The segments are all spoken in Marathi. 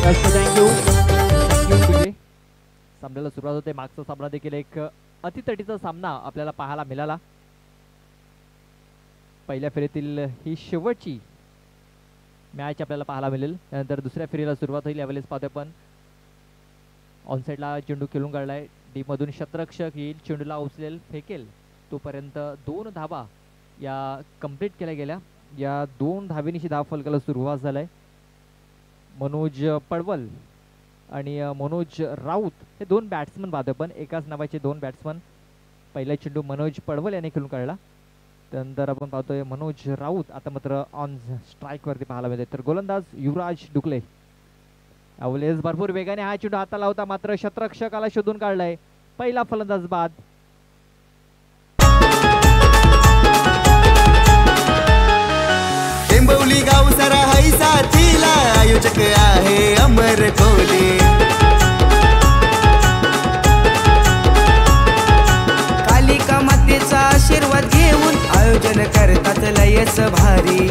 Thank you thank you. सामन्याला सुरुवात होते. मागचा सामना देखील एक अतितटीचा सामना आपल्याला पाहायला मिळाला. पहिल्या फेरीतील ही शेवटची मॅच आपल्याला पाहायला मिळेल. त्यानंतर दुसऱ्या फेरीला सुरुवात होईल. यावेळेस पाहतोय पण ऑनसाईडला चेंडू खेळून काढलाय. डी मधून शतरक्षक येईल, चेंडूला उचलेल, फेकेल, तोपर्यंत 2 धाबा या कंप्लीट केल्या गेल्या. या 2 धावेनिशी धाव फलकाला सुरुवात झालाय. मनोज पडवल आणि मनोज राऊत हे 2 बॅट्समन पाहतोय पण एकाच नावाचे 2 बॅट्समन. पहिला चेंडू मनोज पडवल याने खेळून काढला. त्यानंतर आपण पाहतोय मनोज राऊत आता मात्र ऑन स्ट्राईक वरती पाहायला मिळते. तर गोलंदाज युवराज डुकले यावेळेस भरपूर वेगाने हा चेंडू हाताला होता, मात्र शतरक्षकाला शोधून काढलाय. पहिला फलंदाज बाद. टेंबवली गाव सारा हाय साथीला, आयोजक आहे अमर कोले. कालिका मातेचा आशीर्वाद घेऊन आयोजन करतात लयच भारी.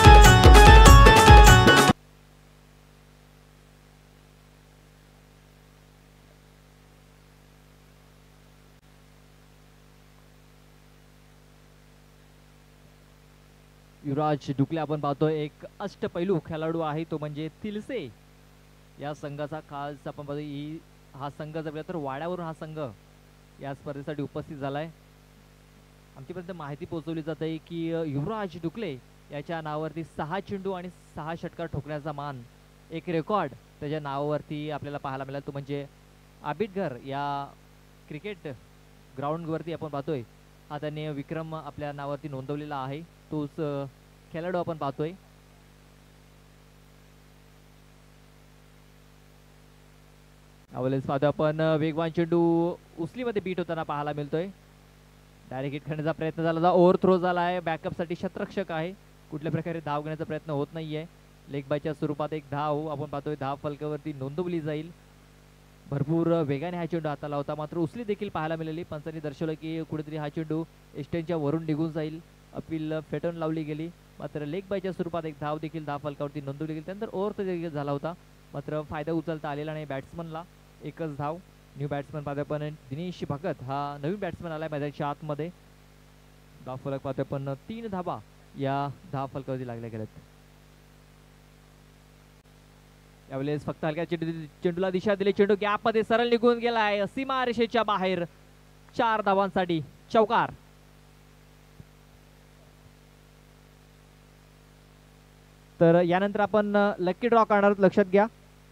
युवराज डुकले आपण पाहतोय एक अष्टपैलू खेळाडू आहे, तो म्हणजे तिलसे या संघाचा. खास आपण पाहतोय हा संघ जर तर वाड्यावरून हा संघ या स्पर्धेसाठी उपस्थित झालाय. आमच्यापर्यंत माहिती पोहोचवली जात आहे की युवराज डुकले याच्या नावावरती 6 चेंडू आणि 6 षटकार ठोकण्याचा मान, एक रेकॉर्ड त्याच्या नावावरती आपल्याला पाहायला मिळाला. तो म्हणजे आबिटघर या क्रिकेट ग्राउंडवरती आपण पाहतोय हा त्याने विक्रम आपल्या नावावरती नोंदवलेला आहे. तोच खेळाडू आपण पाहतोय. यावेळेस पाहतोय आपण वेगवान चेंडू उचलीमध्ये बीट होताना पाहायला मिळतोय. डायरेक्ट हिट करण्याचा प्रयत्न झाला, ओव्हर थ्रो झाला आहे. बॅकअपसाठी शतरक्षक आहे, कुठल्या प्रकारे धाव घेण्याचा प्रयत्न होत नाहीये. लेग बायच्या स्वरूपात एक धाव आपण पाहतोय धाव फलकावरती नोंदवली जाईल. भरपूर वेगाने हा चेंडू हाताला होता, मात्र उचली देखील पाहायला मिळाली. पंचांनी दर्शवलं की कुठेतरी हा चेंडू एस्टेनच्या वरून निघून जाईल. अपील फेटून लावली गेली, मात्र लेग बायच्या स्वरूपात एक धाव देखील धाव फलकावरती नोंदवली गेली. त्यानंतर ओव्हर देखील झाला होता, मात्र फायदा उचलता आलेला नाही बॅट्समनला. एकच धाव. न्यू बॅट्समन पाहतोय पण दिनेश भगत हा नवीन बॅट्समन आलाय मैदानाच्या आतमध्ये. धाव फलक पाहतोय पण 3 धाबा या धाव फलकावरती लागल्या गेल्यात. यावेळेस फक्त हलक्या चेंडूला दिशा दिली, चेंडू गॅप मध्ये सरळ निघून गेलाय सीमा रेषेच्या बाहेर. 4 धावांसाठी चौकार. तर यानंतर आपण लकी ड्रॉ करणार, लक्षात घ्या.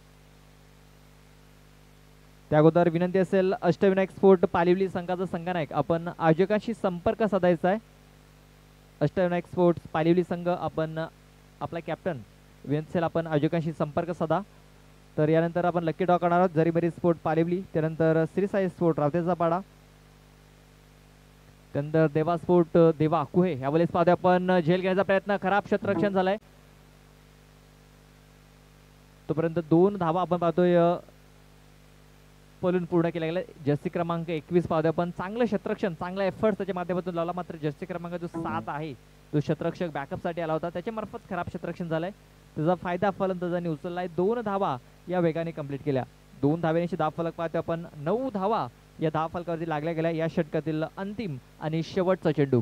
त्या अगोदर विनंती असेल अष्टविनायक स्पोर्ट पालिवली संघाचा संघनायक आपण आयोजकांशी संपर्क साधायचा आहे. अष्टविनायक स्पोर्ट्स पालिवली संघ आपण आपला कॅप्टन विनंती असेल आपण आयोजकांशी संपर्क साधा. तर यानंतर आपण लकी ड्रॉ करणार आहोत. जरीमरी स्पोर्ट पालिवली, त्यानंतर श्री साई स्पोर्ट रावतेचा पाडा, त्यानंतर देवा स्पोर्ट देवा कुहे. यावेळेस पाहतोय आपण झेल घेण्याचा प्रयत्न, खराब क्षेत्ररक्षण झालाय. तोपर्यंत 2 धावा आपण पाहतोय पलून पूर्ण केल्या गेल्या. जर्सी क्रमांक 21 पाहतोय आपण चांगलं क्षेत्ररक्षण, चांगला एफर्ट त्याच्या माध्यमातून लावला, मात्र जर्सी क्रमांक जो 7 आहे तो क्षेत्ररक्षक बॅकअप साठी आला होता, त्याच्या मार्फत खराब क्षेत्ररक्षण झालंय. त्याचा फायदा फलंदाजांनी उचललाय. 2 धावा या वेगाने कंप्लीट केल्या. 2 धाव्यांची धाव फलक पाहतोय आपण 9 धावा या धाव फलकावरती लागल्या गेल्या. या षटकातील अंतिम आणि शेवटचा चेंडू.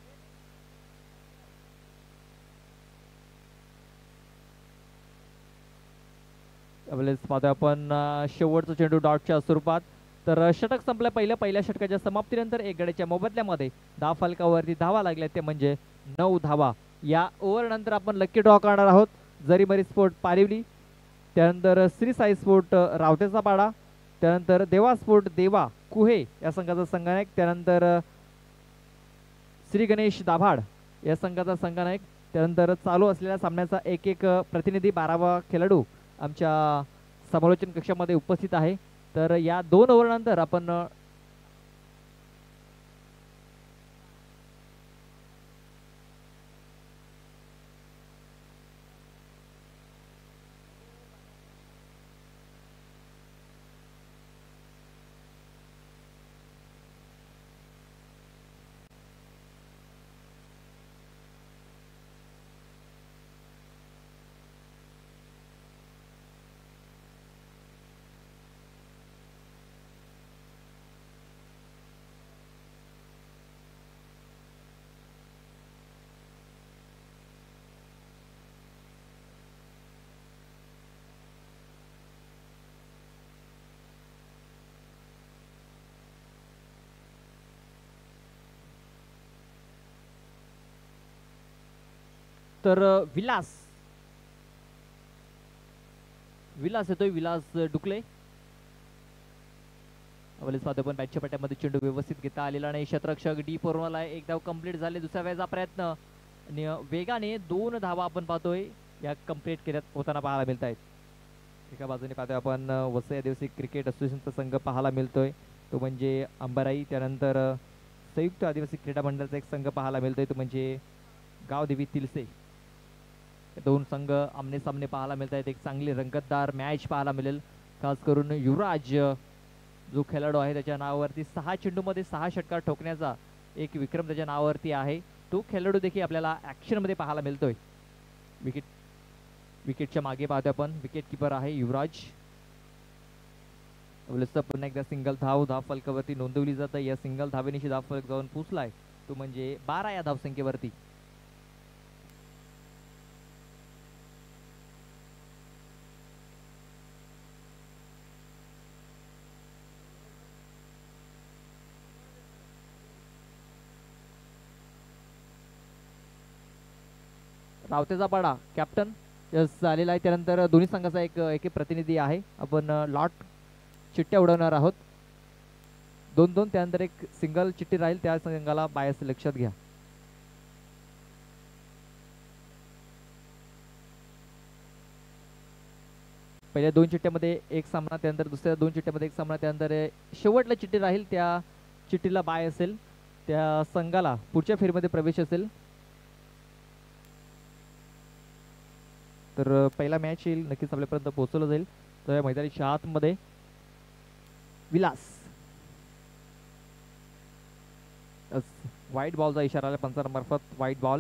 यावेळेस पाहतोय आपण शेवटचा चेंडू डॉटच्या स्वरूपात. तर षटक संपलं पहिल्या षटकाच्या समाप्तीनंतर 1 गड्याच्या मोबदल्यामध्ये धाव फलकावरती धावा लागल्या, ते म्हणजे 9 धावा. या ओव्हर नंतर आपण लकी ड्रॉ करणार आहोत. जरीमरी स्पोर्ट पारिवली, त्यानंतर श्री साई स्पोर्ट रावतेचा पाडा, त्यानंतर देवा स्पोर्ट देवा कुहे या संघाचा संघनायक, त्यानंतर श्री गणेश दाभाड या संघाचा संघनायक, त्यानंतर चालू असलेल्या सामन्याचा एक प्रतिनिधी 12वा खेळाडू आमच्या समालोचन कक्षामध्ये उपस्थित आहे. तर या 2 ओव्हर नंतर आपण तर विलास विलास येतोय, विलास डुकले. पण बॅटच्या पट्ट्यामध्ये चेंडू व्यवस्थित घेता आलेला नाही. क्षेत्ररक्षक डी फोरवाला एक धाव कंप्लीट झाले. दुसऱ्या वेळेचा प्रयत्न आणि वेगाने 2 धावा आपण पाहतोय या कंप्लीट केल्यात होताना पाहायला मिळत आहेत. एका बाजूने पाहतोय आपण वसई आदिवासी क्रिकेट असोसिएशनचा संघ पाहायला मिळतोय, तो म्हणजे अंबाराई. त्यानंतर संयुक्त आदिवासी क्रीडा मंडळाचा एक संघ पाहायला मिळतोय, तो म्हणजे गावदेवी तिलसे. दोन संघ आमने सामने पाहायला मिळत आहेत. एक चांगली रंगतदार मॅच पाहायला मिळेल. खास करून युवराज जो खेळाडू आहे त्याच्या नावावरती 6 चेंडूमध्ये 6 षटकार ठोकण्याचा एक विक्रम त्याच्या नावावरती आहे. तो खेळाडू देखील आपल्याला ऍक्शन मध्ये पाहायला मिळतोय. विकेटच्या मागे पाहतोय आपण, विकेट किपर आहे युवराज. पुन्हा एकदा सिंगल धाव फलकावरती नोंदवली जाते. या सिंगल धावेनिशी धाव फलक जाऊन पोचलाय, तो म्हणजे 12 या धावसंख्येवरती. रावतेचा पाडा कॅप्टन यस आलेला आहे. त्यानंतर दोन्ही संघाचा एक प्रतिनिधी आहे. आपण लॉट चिठ्ठ्या उडवणार आहोत, 2-2. त्यानंतर एक सिंगल चिठ्ठी राहील, त्या संघाला बायस लक्षात घ्या. पहिल्या 2 चिठ्ठ्यामध्ये एक सामना, त्यानंतर दुसऱ्या 2 चिठ्ठ्यामध्ये एक सामना, त्यानंतर शेवटला चिठ्ठी राहील, त्या चिठ्ठीला बाय असेल त्या संघाला पुढच्या फेरीमध्ये प्रवेश असेल. तर पहिला मॅच येईल, नक्कीच आपल्यापर्यंत पोहोचवलं जाईल. तर या मैदानाच्या आतमध्ये विलास व्हाईट बॉलचा इशारा आला पंचांमार्फत, व्हाईट बॉल.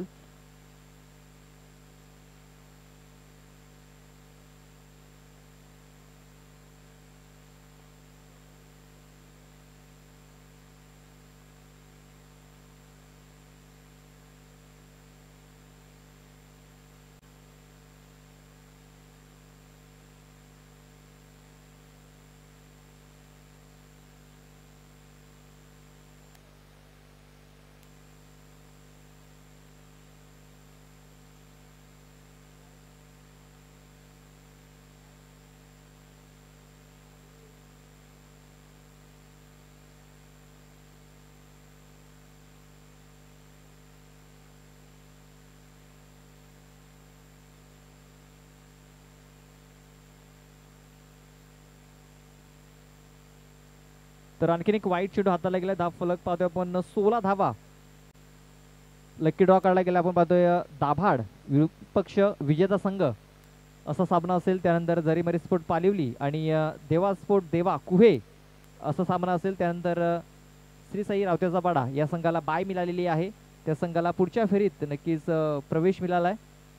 तर आणखीन एक वाईट चेंडू हाताला गेला. धाव फलक पाहतोय आपण 16 धावा. लकी ड्रॉ काढला गेला. आपण पाहतोय दाभाड विपक्ष विजेता संघ असा सामना असेल. त्यानंतर जरीमरी स्पोर्ट पालिवली आणि देवा स्पोर्ट देवा कुहे असा सामना असेल. त्यानंतर श्री साई रावतेचा पाडा या संघाला बाय मिळालेली आहे, त्या संघाला पुढच्या फेरीत नक्कीच प्रवेश मिळालाय.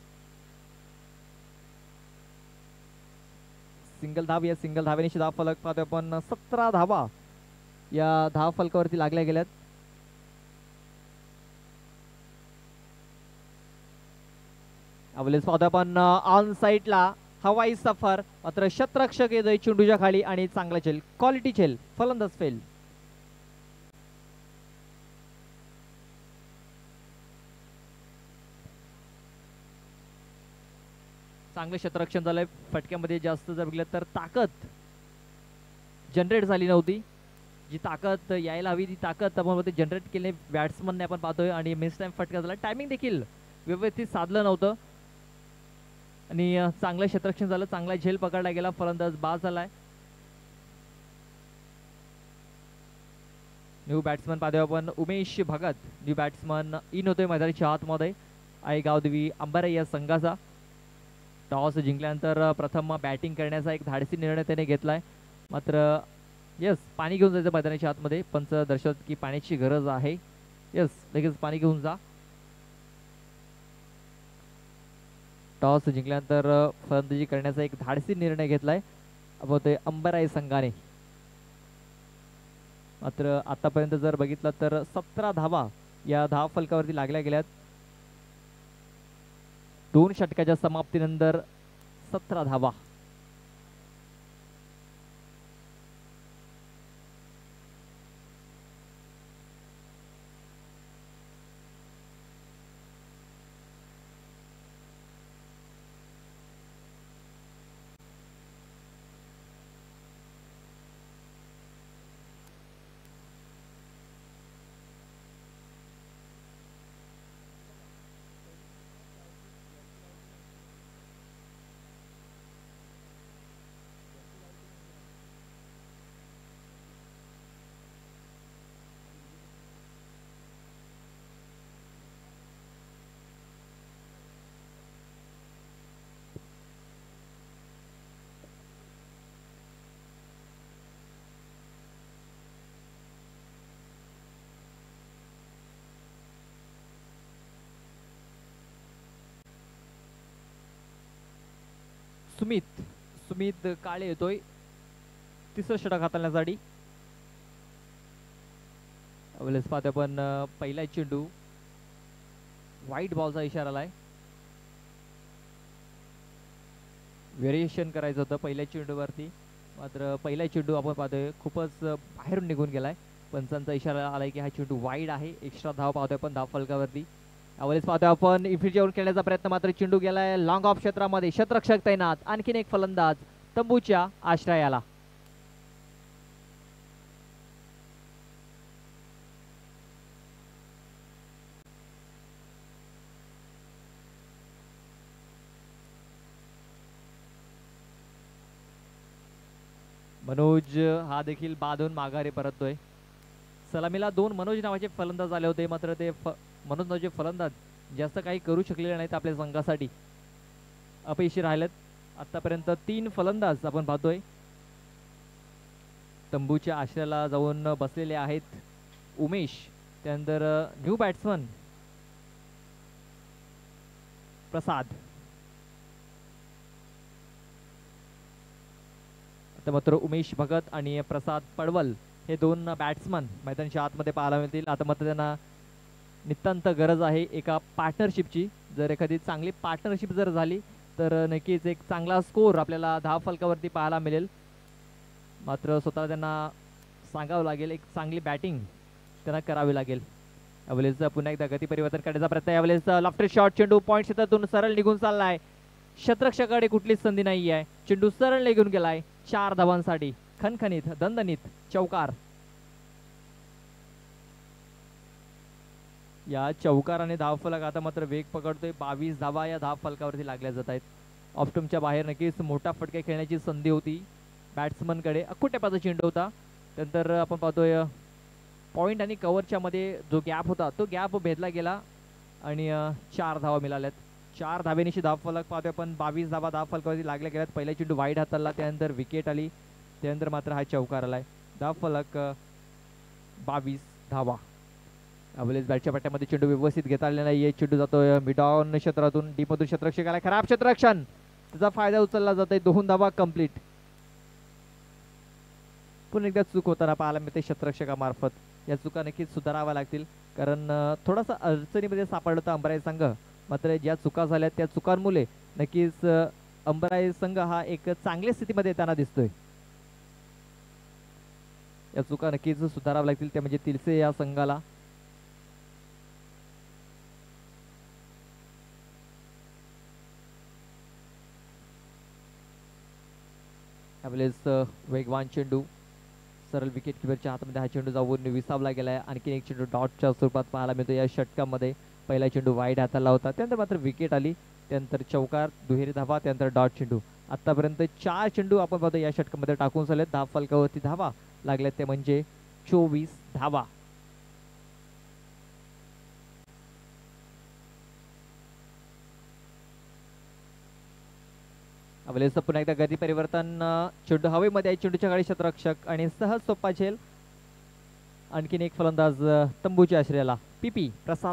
सिंगल धाव, या सिंगल धावेनिशी धाव फलक पाहतोय आपण 17 धावा या धाव फलकावरती लागल्या गेल्यात. अवलेस पाहतोय आपण ऑन साइडला हवाई सफर, मात्र शतरक्षक येतोय चेंडूच्या खाली आणि चांगला चेल, क्वालिटी चेल, फलंदाज फेल. चांगलं क्षेत्ररक्षण झालंय. फटक्यामध्ये जास्त जर बघितलं तर ताकद जनरेट झाली नव्हती. जी ताकद यायला हवी ती ताकद आपण जनरेट केली बॅट्समनने आपण पाहतोय. आणि मिस टाइम फटका झाला. टायमिंग देखील व्यवस्थित साधलं नव्हतं आणि चांगलं क्षेत्ररक्षण झालं. चांगला झेल पकडला गेला. फलंदाज बाद झालाय. न्यू बॅट्समन पाहतोय आपण Umesh Bhagat, new batsman in होतोय मैदानाच्या आतमध्ये. आई गावदेवी अंबारे या संघाचा. टॉस जिंकल्यानंतर प्रथम बॅटिंग करण्याचा एक धाडसी निर्णय त्याने घेतलाय. मात्र यस, पाणी घेऊन जायचं मैदानाच्या आतमध्ये. पंच दर्शवत की पाण्याची गरज आहे. यस, लगेच पाणी घेऊन जा. टॉस जिंकल्यानंतर फलंदाजी करण्याचा एक धाडसी निर्णय घेतलाय आपण ते अंबाराई संघाने. मात्र आतापर्यंत जर बघितलं तर 17 धावा या धाव फलकावरती लागल्या गेल्यात. 2 षटकाच्या समाप्तीनंतर 17 धावा. सुमित काळे येतोय तिसरं षटक हाताळण्यासाठी. अवेलेस पाहतोय पण पहिला चेंडू व्हाईट बॉलचा इशारा आलाय. व्हेरिएशन करायचं होतं पहिल्या चेंडूवरती, मात्र पहिला चेंडू आपण पाहतोय खूपच बाहेरून निघून गेलाय. पंचांचा इशारा आलाय की हा चेंडू वाईड आहे. एक्स्ट्रा धाव पाहतोय पण धाव फलकावरती. यावेळेस पाहतोय आपण इफिजीवर खेळण्याचा प्रयत्न, मात्र चेंडू गेलाय लॉंग ऑफ क्षेत्रामध्ये. शतरक्षक तैनात, आणखीन एक फलंदाज तंबूच्या आश्रयाला. मनोज हा देखील बाधून माघारी परततोय. सलामीला 2 मनोज नावाचे फलंदाज आले होते, मात्र ते मनोज नावाचे फलंदाज जास्त काही करू शकलेले नाहीत आपल्या संघासाठी, अपयशी राहिलेत. आतापर्यंत 3 फलंदाज आपण पाहतोय तंबूच्या आश्रयाला जाऊन बसलेले आहेत. उमेश, त्यानंतर न्यू बॅट्समन प्रसाद. आता मात्र उमेश भगत आणि प्रसाद पडवल हे 2 बॅट्समन मैदानाच्या आतमध्ये पाहायला मिळतील. आता मात्र त्यांना नितांत गरज आहे एका पार्टनरशिपची. जर एखादी चांगली पार्टनरशिप जर झाली तर नक्कीच एक चांगला स्कोर आपल्याला धाव फलकावरती पाहायला मिळेल. मात्र स्वतः त्यांना सांगावं लागेल, एक चांगली बॅटिंग त्यांना करावी लागेल. यावेळेस पुन्हा एकदा गती परिवर्तन करण्याचा प्रयत्न. यावेळेस लॉफ्टेड शॉट, चेंडू पॉईंट क्षेत्रातून सरळ निघून चाललाय. शतरक्षकाकडे कुठलीच संधी नाही आहे. चेंडू सरळ निघून गेलाय 4 धावांसाठी. खणखणीत दणदणीत चौकार. या चौकाराने धाव फलक आता मात्र वेग पकडतोय. 22 धावा या धाव फलकावरती लागल्या जात आहेत. ऑफस्टम्पच्या बाहेर नक्कीच मोठा फटका खेळण्याची संधी होती बॅट्समन कडे. अक्कुटेपाचा चेंडू होता. त्यानंतर आपण पाहतोय पॉइंट आणि कव्हरच्या मध्ये जो गॅप होता तो गॅप भेदला गेला आणि 4 धावा मिळाल्यात. 4 धावेनिशी धाव फलक पाहतोय पण 22 धावा धाव फलकावरती लागल्या गेल्यात. पहिला चेंडू वाईड हाताळला, त्यानंतर विकेट आली, त्यानंतर मात्र हा चौकार आलाय. धाव फलक 22 धावा. अवलेस बॅटच्या पट्ट्यामध्ये चेंडू व्यवस्थित घेता आलेला नाहीये. चेंडू जातोय मिड ऑन क्षेत्रातून, डीप मधून क्षेत्ररक्षकाला खराब क्षेत्ररक्षण, त्याचा फायदा उचलला जातोय. 2 धावा कंप्लीट. पुन्हा एकदा चूक होताना पाहायला मिळते क्षेत्ररक्षकामार्फत. या चुका नक्कीच सुधाराव्या लागतील, कारण थोडासा अडचणीमध्ये सापडला होता अंबराई संघ. मात्र ज्या चुका झाल्या त्या चुकांमुळे नक्कीच अंबराई संघ हा एक चांगल्या स्थितीमध्ये येताना दिसतोय. या चुका नक्कीच सुधाराव्या लागतील, त्या म्हणजे तिलसे या संघाला. त्यावेळेस वेगवान चेंडू सरळ विकेट किपरच्या हातामध्ये हा चेंडू जाऊन विसावला गेलाय. आणखी एक चेंडू डॉटच्या स्वरूपात पाहायला मिळतो या षटकामध्ये. पहिला चेंडू वाईड हाताला होता, त्यानंतर मात्र विकेट आली, त्यानंतर चौकार, दुहेरी धावा, त्यानंतर डॉट चेंडू. आतापर्यंत 4 चेंडू आपण पाहतो या षटकामध्ये टाकून झालेत. धाव फलकावरती धावा लागल्यात ते म्हणजे 24 धावा. अवलेस पुन्हा एकदा गती परिवर्तन. चेंडू हवेमध्ये आहे, चेंडूच्या गाडी क्षेत्ररक्षक आणि सहज सोपा झेल. आणखीन एक फलंदाज तंबूच्या आश्रयाला पीपी प्रसाद.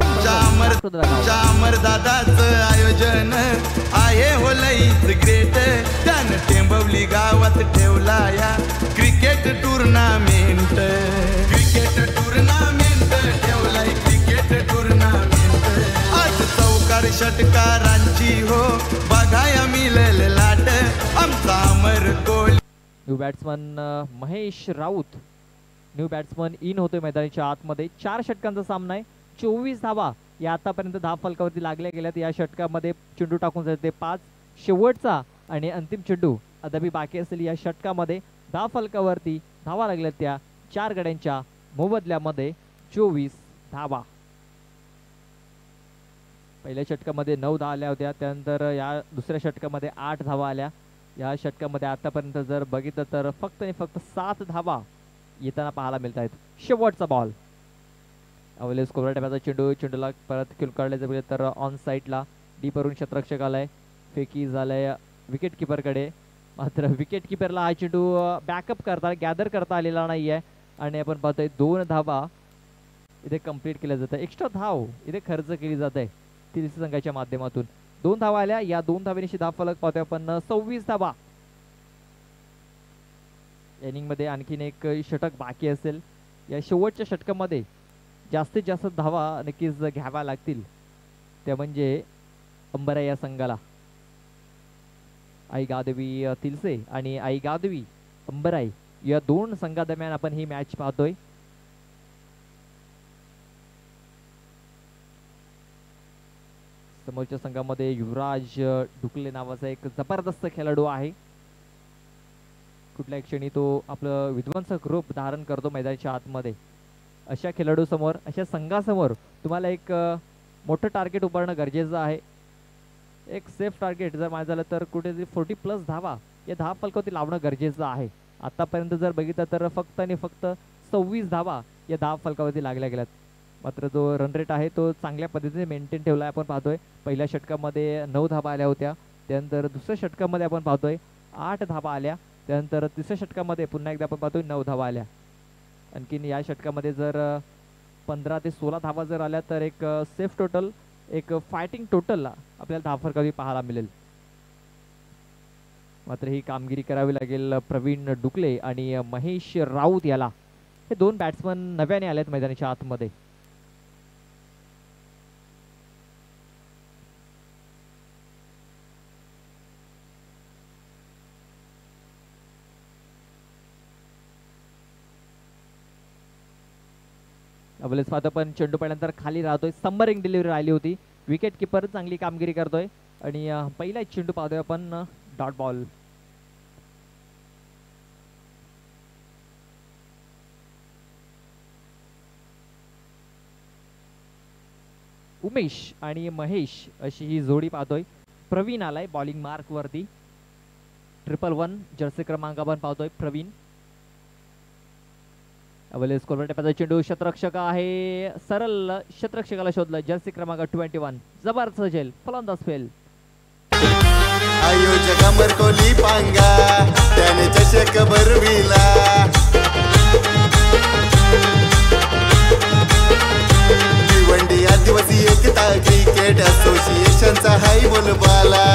दादाचं आयोजन आहे हो लईच ग्रेट. त्यानं टेंबवली गावात ठेवला या क्रिकेट टुर्नामेंट. क्रिकेट टुर्नामेंट ठेवलाय, क्रिकेट टुर्नामेंट. आज चौकार षटकारांची हो बघाया मिळेल लाट. आमचा Amar Kohli. New batsman Mahesh Raut new batsman in होतोय मैदानाच्या आतमध्ये. 4 षटकांचा सामना आहे, 24 धावा या आतापर्यंत धाव फलकावरती लागल्या गेल्यात. या षटकामध्ये चेंडू टाकून जाते 5. शेवटचा आणि अंतिम चेंडू अद्याप बाकी असलेली या षटकामध्ये धाव फलकावरती धावा लागल्यात त्या 4 गड्यांच्या मोबदल्यामध्ये 24 धावा. पहिल्या षटकामध्ये 9 धावा आल्या होत्या, त्यानंतर या दुसऱ्या षटकामध्ये 8 धावा आल्या. या षटकामध्ये आतापर्यंत जर बघितलं तर फक्त आणि फक्त 7 धावा येताना पाहायला मिळत आहेत. शेवटचा बॉल. अवलेस कोबरा टप्प्याचा चेंडू, चेंडूला परत काढल्याचं तर ऑन साईडला डीप वरून क्षेत्ररक्षक आलाय. फेकी झालाय विकेट किपरकडे, मात्र विकेट किपरला हा चेंडू बॅकअप करता गॅदर करता आलेला नाहीये. आणि आपण पाहतोय 2 धावा इथे कंप्लीट केल्या जातात. एक्स्ट्रा धाव इथे खर्च केली जात आहे तिलसे संघाच्या माध्यमातून. 2 धावा आल्या. या 2 धावेनिशी धाव फलक पाहतोय आपण 26 धावा. इनिंग मध्ये आणखीन एक षटक बाकी असेल. या शेवटच्या षटकामध्ये जास्तीत जास्त धावा नक्कीच घ्याव्या लागतील. त्या म्हणजे अंबराई या संघाला. आई गादवी तिलसे आणि आई गादवी अंबराई या 2 संघादरम्यान आपण ही मॅच पाहतोय. समोरच्या संघामध्ये युवराज डुकले नावाचा एक जबरदस्त खेळाडू आहे. कुठल्या क्षणी तो आपलं विध्वंसक रूप धारण करतो मैदानाच्या आतमध्ये. अशा खेळाडू समोर, अशा संघासमोर तुम्हाला एक मोठं टार्गेट उभारणं गरजेचं आहे. एक सेफ टार्गेट जर माझं झालं तर कुठेतरी 40+ धावा या धाव फलकावरती लावणं गरजेचं आहे. आतापर्यंत जर बघितलं तर फक्त आणि फक्त 26 धावा या धाव फलकावरती लागल्या गेल्यात. मात्र जो रन रेट आहे तो चांगल्या पद्धतीने मेंटेन ठेवला आपण पाहतोय. पहिल्या षटकामध्ये 9 धावा आल्या होत्या. त्यानंतर दुसऱ्या षटकामध्ये आपण पाहतोय 8 धावा आल्या. त्यानंतर तिसऱ्या षटकामध्ये पुन्हा एकदा आपण पाहतोय 9 धावा आल्या. आणखीन या षटकामध्ये जर 15 ते 16 धावा जर आल्या तर एक सेफ टोटल, एक फायटिंग टोटल आपल्याला धाव फलकावरती पाहायला मिळेल. मात्र ही कामगिरी करावी लागेल प्रवीण डुकले आणि महेश राऊत याला. हे 2 बॅट्समन नव्याने आलेत मैदानाच्या आतमध्ये. अवलेस पाहतो पण चेंडू पडल्यानंतर खाली राहतोय. सबमरिंग डिलिव्हरी राहिली होती. विकेट किपर चांगली कामगिरी करतोय आणि पहिला चेंडू पाहतोय आपण डॉट बॉल. उमेश आणि महेश अशी ही जोडी पाहतोय. प्रवीण आलाय बॉलिंग मार्क वरती. 111 जर्सी क्रमांक आपण पाहतोय प्रवीण. अवलेस कोलवटेपाचा चेंडू शतरक्षक आहे. सरळ शतरक्षकाला शोधलं. जर्सी क्रमांक 21 जबरदस्त झेल. फलंदाज फेल. आयोजक अमर कोहली पांगा त्याने चषक भरविला. भिवंडी आदिवासी एकता क्रिकेट असोसिएशनचा हाय बोलबाला.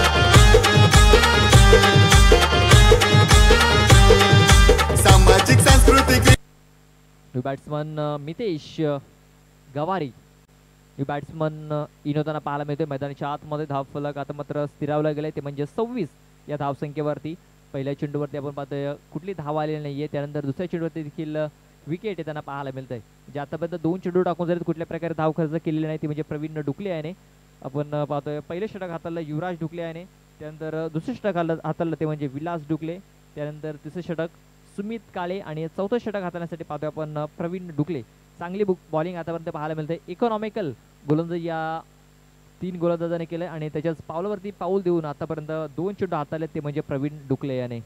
सामाजिक सांस्कृतिक बॅट्समन मितेश गवारी बॅट्समन इनोताना पाहायला मिळतोय. मैदानाच्या आतमध्ये धाव फलक आता मात्र स्थिरावला गेलाय ते म्हणजे 26 या धावसंख्येवरती. पहिल्या चेंडूवरती आपण पाहतोय कुठली धाव आलेली नाहीये. त्यानंतर दुसऱ्या चेंडूवरती देखील विकेट येताना पाहायला मिळतंय. जे आतापर्यंत 2 चेंडू टाकून जरी कुठल्या प्रकारे धाव खर्च केलेली नाही ती म्हणजे प्रवीण डुकले याने. आपण पाहतोय पहिले षटक हाताळलं युवराज डुकले याने. त्यानंतर दुसरे षटक हाताळलं ते म्हणजे विलास डुकले. त्यानंतर तिसरे षटक सुमित काळे आणि चौथं षटक हाताळण्यासाठी पाहतोय आपण प्रवीण डुकले. चांगली बॉलिंग आतापर्यंत पाहायला मिळते. इकॉनॉमिकल गोलंदाजी या 3 गोलंदाजाने केलंय आणि त्याच्याच पावलावरती पाऊल देऊन आतापर्यंत 2 चेंडू हाताळले ते म्हणजे प्रवीण डुकले याने.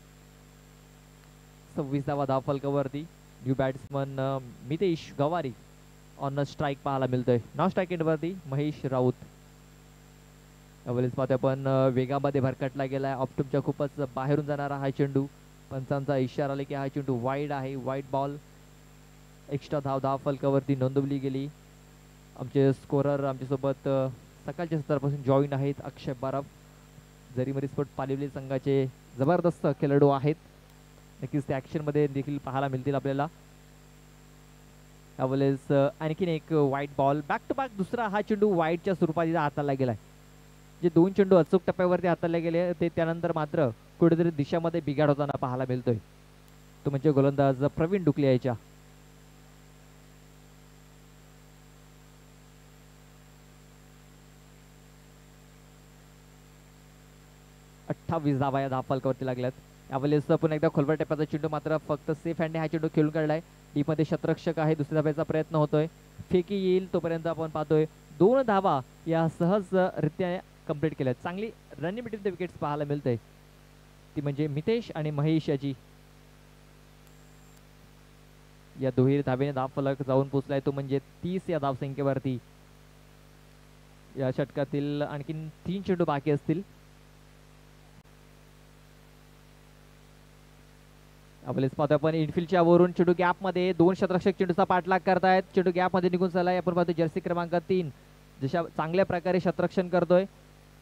26 धाव फलकावरती. न्यू बॅट्समन मितेश गवारी ऑन स्ट्राईक पाहायला मिळतोय. नॉन स्ट्राईक एंडवरती महेश राऊत. अवलेस पाहतोय आपण वेगामध्ये भरकटला गेलाय. ऑप्टमच्या खूपच बाहेरून जाणारा हा चेंडू. पंचांचा इशारा आला की हा चेंडू वाईड आहे. Wide ball. एक्स्ट्रा धाव फलकावरती नोंदवली गेली. आमचे स्कोरर आमच्यासोबत सकाळच्या सत्रापासून जॉईन आहेत. अक्षय बरफ जरीमरी स्पोर्ट पालिवली संघाचे जबरदस्त खेळाडू आहेत. नक्कीच ते ॲक्शनमध्ये देखील पाहायला मिळतील आपल्याला. त्यावेळेस आणखीन एक वाईट बॉल. बॅक टू बॅक दुसरा हा चेंडू वाईटच्या स्वरूपात हाताळला गेलाय. जे 2 चेंडू अचूक टप्प्यावरती हाताळले गेले ते त्यानंतर मात्र कुठेतरी दिशामध्ये बिघाड होताना पाहायला मिळतोय. तो म्हणजे गोलंदाज प्रवीण डुकले याच्या. अठ्ठावीस धावा या धावफलकावरती लागल्यात. यावेळेस पुन्हा एकदा खोलवर टेपाचा चेंडू मात्र फक्त सेफ हँडने हा चेंडू खेळून काढलाय. टीमध्ये शतरक्षक आहे. दुसऱ्या धावेचा प्रयत्न होतोय. फेकी येईल तोपर्यंत आपण पाहतोय 2 धावा या सहजरित्या कंप्लीट केल्यात. चांगली रनिंग बिटवीन द विकेट्स पाहायला मिळते ती म्हणजे मितेश आणि महेश याची. या दुहेरी धावेने धावफलक जाऊन पोहोचलाय तो म्हणजे 30 या धावसंख्येवरती. या षटकातील आणखीन 3 चेंडू बाकी असतील. आपल्याला पाहतो आपण इनफिल्डच्या वरून चेंडू गॅप मध्ये 2 शतरक्षक चेंडूचा पाठलाग करतायत. चेंडू गॅप मध्ये निघून चाललाय. आपण पाहतो जर्सी क्रमांक 3 जशा चांगल्या प्रकारे शतरक्षण करतोय.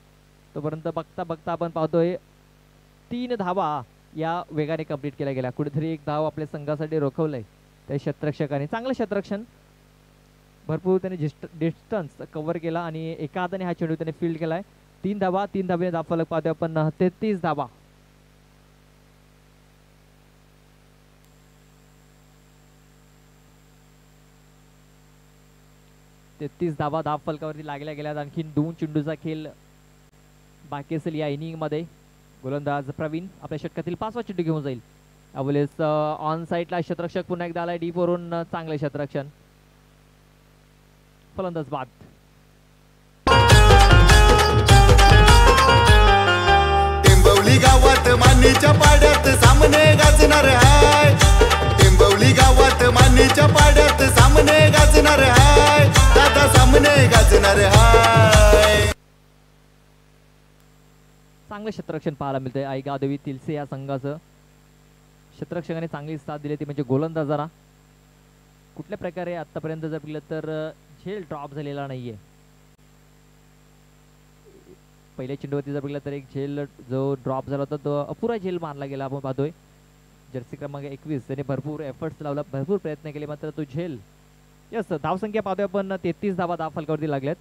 तोपर्यंत बघता बघता आपण पाहतोय 3 धावा या वेगाने कंप्लीट केल्या गेल्या. कुठेतरी एक धाव आपल्या संघासाठी रोखवलंय त्या क्षेत्ररक्षकाने. चांगलं क्षेत्ररक्षण, भरपूर त्याने डिस्टन्स कव्हर केला आणि एका हाताने हा चेंडू त्याने फील्ड केलाय. 3 धावा, 3 धावेने धावफलक पाहतोय आपण 33 धावा. धावा धावफलकावरती लागल्या गेल्यात. आणखीन 2 चेंडूचा खेळ बाकी असेल या इनिंग मध्ये. गोलंदाज प्रवीण आपल्या षटकातील 5वा चेंडू घेऊन जाईल. यावेळेस ऑन साईडला क्षेत्ररक्षक पुन्हा एकदा आलाय डीप वरून. चांगले क्षेत्ररक्षण, फलंदाज बाद. टेंबवली गावात मानीच्या पाड्यात सामने गाजणार हाय. टेंबवली गावात मानीच्या पाड्यात सामने गाजणार हाय. दादा सामने गाजणार हाय. चांगलं क्षेत्ररक्षण पाहायला मिळतंय आई गावदेवी तिलसे या संघाचं. क्षेत्ररक्षकाने चांगली साथ दिली ती म्हणजे गोलंदाजाला. कुठल्या प्रकारे आतापर्यंत जर पाहिलं तर झेल ड्रॉप झालेला नाहीये. पहिल्या चेंडूवरती जर बघितलं तर एक झेल जो ड्रॉप झाला होता तो अपुरा झेल मानला गेला. आपण पाहतोय जर्सी क्रमांक 21 त्याने भरपूर एफर्ट्स लावला, भरपूर प्रयत्न केले, मात्र तो झेल. यस, धावसंख्या पाहतोय आपण 33 धावा धावफलकावरती लागल्यात.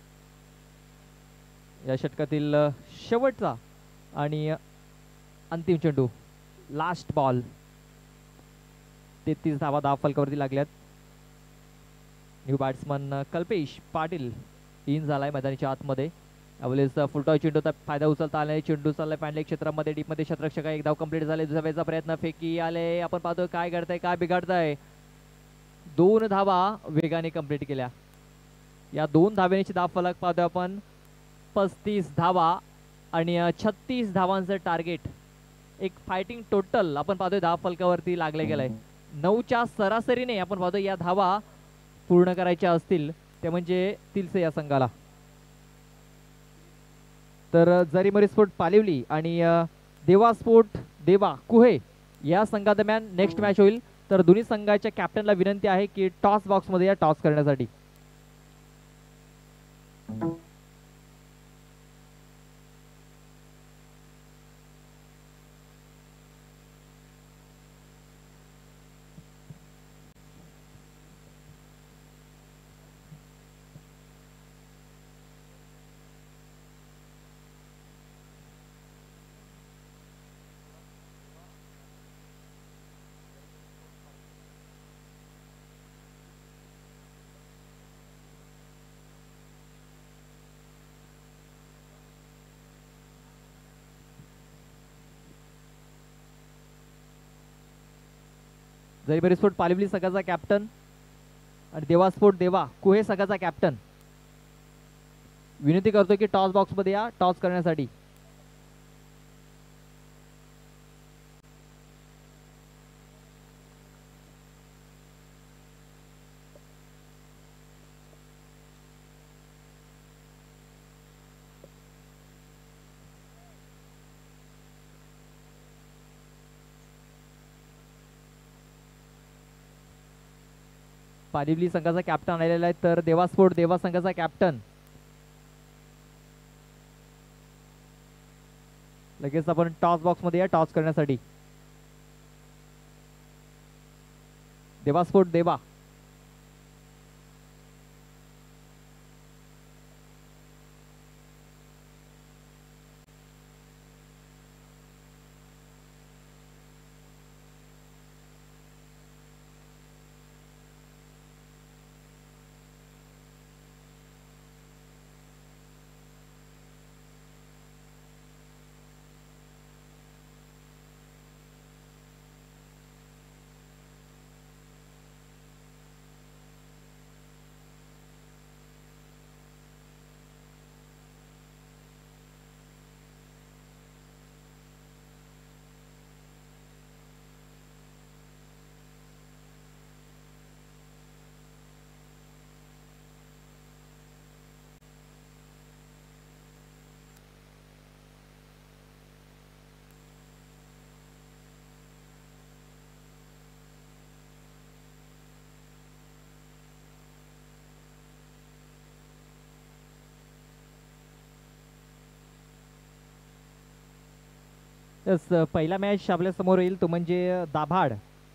या षटकातील शेवटचा आणि अंतिम चेंडू, लास्ट बॉल. 33 धावा धावफलकावरती लागल्यात. New batsman Kalpesh Patil in झालाय मैदानाच्या आतमध्ये. यावेळेस फुलटॉय चेंडूचा फायदा उचलता आला. चेंडू चाललाय पॅन्डलेक क्षेत्रामध्ये, डीप मध्ये क्षेत्ररक्षक एक धाव कंप्लीट झाले. दुसऱ्या वेळेचा प्रयत्न, फेकी आले. आपण पाहतोय काय घडतंय, काय बिघडतंय. 2 धावा वेगाने कंप्लीट केल्या. या 2 धावेची धावफलक पाहतोय आपण 35 धावा आणि 36 धावांचं टार्गेट. एक फायटिंग टोटल आपण पाहतोय धावफलकावरती लागले गेलंय. 9च्या सरासरीने आपण पाहतोय या धावा पूर्ण करायच्या असतील ते म्हणजे तिलसे या संघाला. तर जरीमरी स्पोर्ट पालिवली आणि देवा स्पोर्ट देवा कुहे या संघादरम्यान नेक्स्ट मॅच होईल. तर दोन्ही संघाच्या कॅप्टनला विनंती आहे की टॉस बॉक्स मध्ये या टॉस करण्यासाठी. जरीबरी स्पोर्ट पालिवली संघाचा कॅप्टन आणि देवा स्पोर्ट देवा कुहे संघाचा कॅप्टन विनंती करतो की टॉस बॉक्स मध्ये या टॉस करण्यासाठी. पालिवली संघाचा कॅप्टन आलेला आहे तर देवा स्पोर्ट देवा संघाचा कॅप्टन लगेच आपण टॉस बॉक्स मध्ये या टॉस करण्यासाठी. देवा स्पोर्ट देवा यस, पहिला मॅच आपल्या समोर येईल तो म्हणजे दाभाड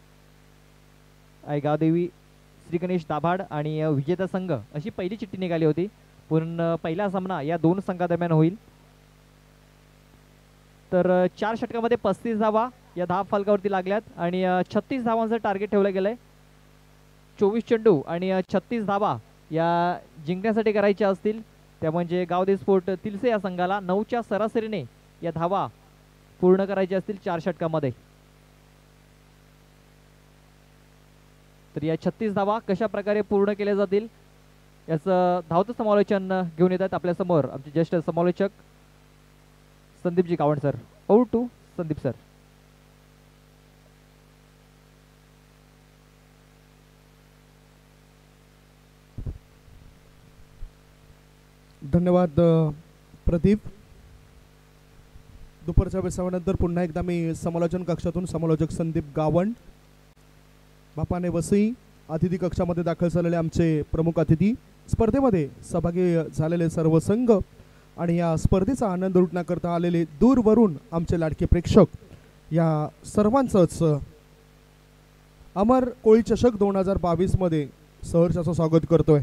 गावदेवी श्री गणेश दाभाड आणि विजेता संघ अशी पहिली चिठ्ठी निघाली होती. पण पहिला सामना या दोन संघादरम्यान होईल. तर 4 षटकामध्ये 35 धावा या धाव फलकावरती लागल्यात आणि 36 धावांचं टार्गेट ठेवलं गेलंय. 24 चेंडू आणि 36 धावा या जिंकण्यासाठी करायच्या असतील त्या म्हणजे गावदेवी स्पोर्ट तिलसे या संघाला 9च्या सरासरीने या धावा पूर्ण करायच्या असतील 4 षटकामध्ये. तर या 36 धावा कशा प्रकारे पूर्ण केल्या जातील याचं धावतं समालोचन घेऊन येतात आपल्या समोर आमचे ज्येष्ठ समालोचक Sandeepji Kavan sir. Over to Sandeep sir. धन्यवाद प्रदीप. दुपारच्या विसाव्यानंतर पुन्हा एकदा मी समालोचन कक्षातून समालोचक संदीप गावण, बापाने वसई अतिथी कक्षामध्ये दाखल झालेले आमचे प्रमुख अतिथी, स्पर्धेमध्ये सहभागी झालेले सर्व संघ आणि या स्पर्धेचा आनंद लुटण्याकरता आलेले दूरवरून आमचे लाडके प्रेक्षक या सर्वांचंच अमर कोळी चषक 2022 मध्ये सहर्षाचं स्वागत करतोय.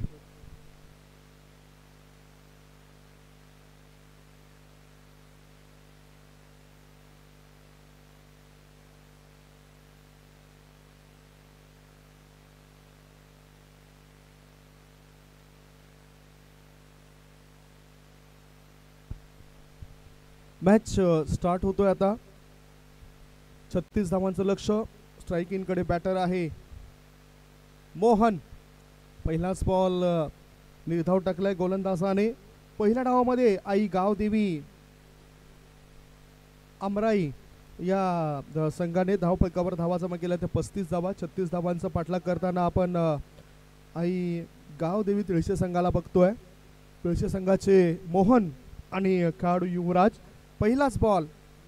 मॅच स्टार्ट होतोय आता. 36 धावांचं लक्ष. स्ट्राईक इनकडे बॅटर आहे मोहन. पहिलाच बॉल निर्धाव टाकलाय गोलंदाजाने. पहिल्या डावामध्ये आई गावदेवी अमराई या संघाने धावफलकावर धावा जमा केल्या त्या 35 धावा. 36 धावांचा पाठलाग करताना आपण आई गावदेवी तिळशे संघाला बघतोय. तिळशे संघाचे मोहन आणि खेळाडू युवराज. पहिलाच बॉल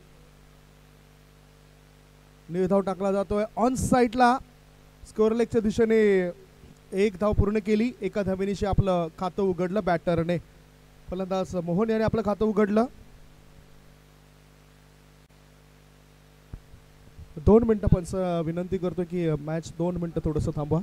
निर्धाव टाकला जातोय ऑन साईडला. स्कोअर लेगच्या दिशेने एक धाव पूर्ण केली. एका धावेनिशी आपलं खातं उघडलं बॅटरने. फलंदाज मोहन याने आपलं खातं उघडलं. 2 मिनिटं पण विनंती करतो की मॅच 2 मिनिटं थोडंसं थांबवा.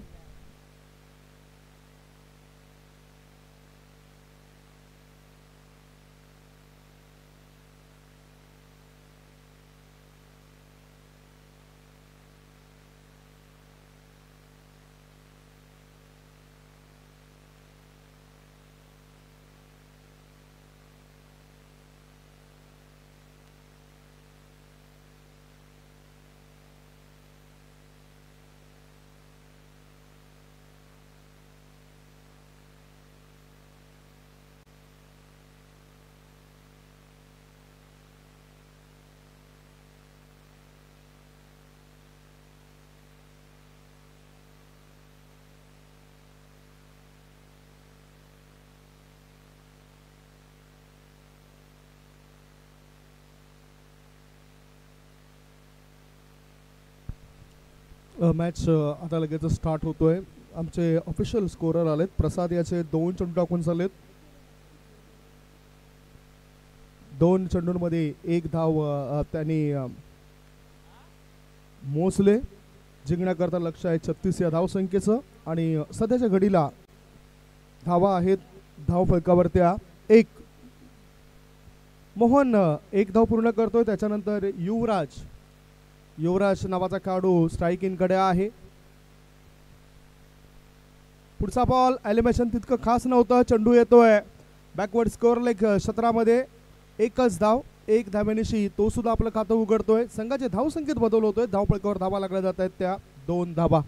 मॅच आता लगेच स्टार्ट होतोय. आमचे ऑफिशियल स्कोरर आलेत. प्रसाद याचे 2 चेंडू टाकून झालेत. 2 चेंडूंमध्ये 1 धाव त्यांनी मोजले. जिंकण्याकरता लक्ष आहे 36 या धावसंख्येचं आणि सध्याच्या घडीला धावा आहेत धाव फलकावर त्या 1. मोहन 1 धाव पूर्ण करतोय. त्याच्यानंतर युवराज नावाचा खेळाडू स्ट्राईक इनकडे आहे. पुढचा बॉल एलिमिनेशन तितकं खास नव्हतं. चेंडू येतोय बॅकवर्ड स्कोअर लेग क्षेत्रामध्ये. एकच धाव 1 धावेनिशी तो सुद्धा आपलं खातं उघडतोय. संघाचे धावसंख्येत बदल होतोय. धावफलकावर धावा लागल्या जात आहेत त्या 2 धावा.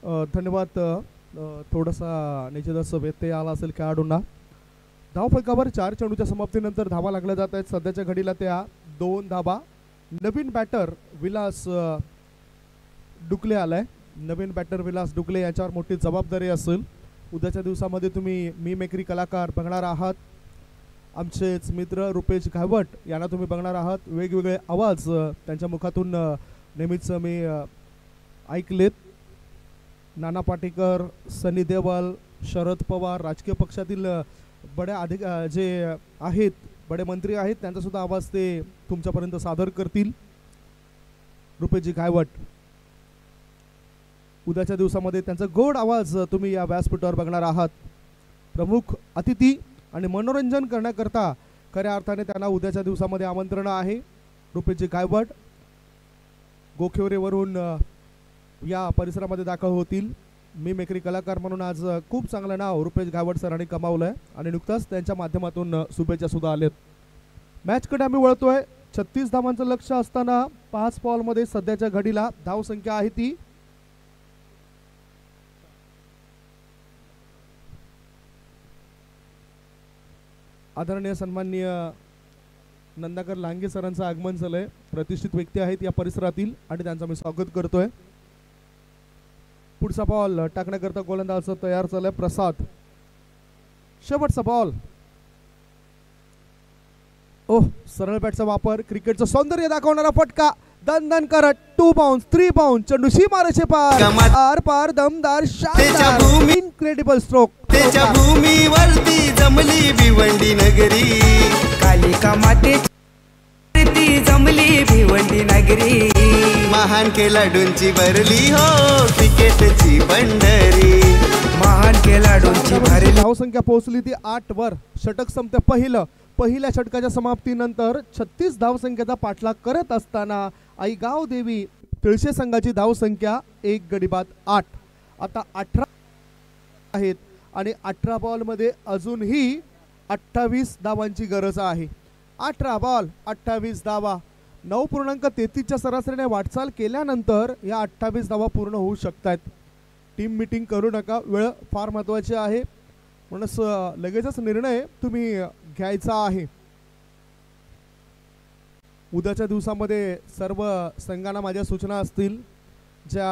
धन्यवाद. थोडासा निश्चितच व्यत्यय आला असेल खेळाडूंना. धावफलकावर 4 चेंडूच्या समाप्तीनंतर धावा लागल्या जात आहेत. सध्याच्या घडीला त्या 2 धावा. नवीन बॅटर विलास डुकले आलाय. नवीन बॅटर विलास डुकले याच्यावर मोठी जबाबदारी असेल. उद्याच्या दिवसामध्ये तुम्ही मी मेकरी कलाकार बघणार आहात. आमचेच मित्र रुपेश घावट यांना तुम्ही बघणार आहात. वेगवेगळे आवाज त्यांच्या मुखातून नेहमीच मी ऐकलेत. नाना पाटेकर, सनी देवल, शरद पवार, राजकीय पक्षातील बड्या जे आहेत, बडे मंत्री आहेत, त्यांचा सुद्धा आवाज ते तुमच्यापर्यंत सादर करतील. रुपेशजी घावट उद्याच्या दिवसामध्ये त्यांचा गोड आवाज तुम्ही या व्यासपीठावर बघणार आहात. प्रमुख अतिथी आणि मनोरंजन करण्याकरता खऱ्या अर्थाने त्यांना उद्याच्या दिवसामध्ये आमंत्रण आहे. रुपेशजी घावट गोखेवरेवरून या परिसरामध्ये दाखल होतील. मी मेकरी कलाकार म्हणून आज खूप चांगलं नाव रुपेश घावट सरांनी कमावलं आहे आणि नुकताच त्यांच्या माध्यमातून शुभेच्छा सुद्धा आलेत. मॅचकडे आम्ही वळतोय. 36 धावांचं लक्ष असताना 5 बॉलमध्ये सध्याच्या घडीला धावसंख्या आहे ती आदरणीय सन्माननीय नंदाकर लांगे सरांचं आगमन झालंय. प्रतिष्ठित व्यक्ती आहेत या परिसरातील आणि त्यांचं मी स्वागत करतोय. पुढचा बॉल टाकण्याकरता गोलंदाज तयार झालाय प्रसाद. शेवटचा बॉल. ओह, सरळ बॅटचा वापर, क्रिकेटचं सौंदर्य दाखवणारा फटका, दन दन करत 2 बाउन्स 3 बाउन्स, चेंडू सीमारेषे पार, आर पार, दमदार, शानदार, इनक्रेडिबल स्ट्रोक. त्याच्या भूमीवरती जमली भिवंडी नगरी, कालिका मातेची जमली भिवंडी नगरी. महान खेळाडूंची भरली हो क्रिकेटची पंढरी, महान खेळाडूंची भरली. धावसंख्या पोहोचली ती 8 वर. षटक संपते पहिल्या षटकाच्या समाप्तीनंतर 36 धावसंख्येचा पाठलाग करत असताना आईगाव देवी तिळशे संघाची धावसंख्या 1 गडी बाद 8. आता 18 आहेत आणि 18 बॉलमध्ये अजूनही 28 धावांची गरज आहे. 18 बॉल 28 धावा. 9.33च्या सरासरीने वाटचाल केल्यानंतर या 28 धावा पूर्ण होऊ शकतात. टीम मीटिंग करू नका, वेळ फार महत्त्वाची आहे म्हणून लगेचच निर्णय तुम्ही घ्यायचा आहे. उद्याच्या दिवसामध्ये सर्व संघांना माझ्या सूचना असतील. ज्या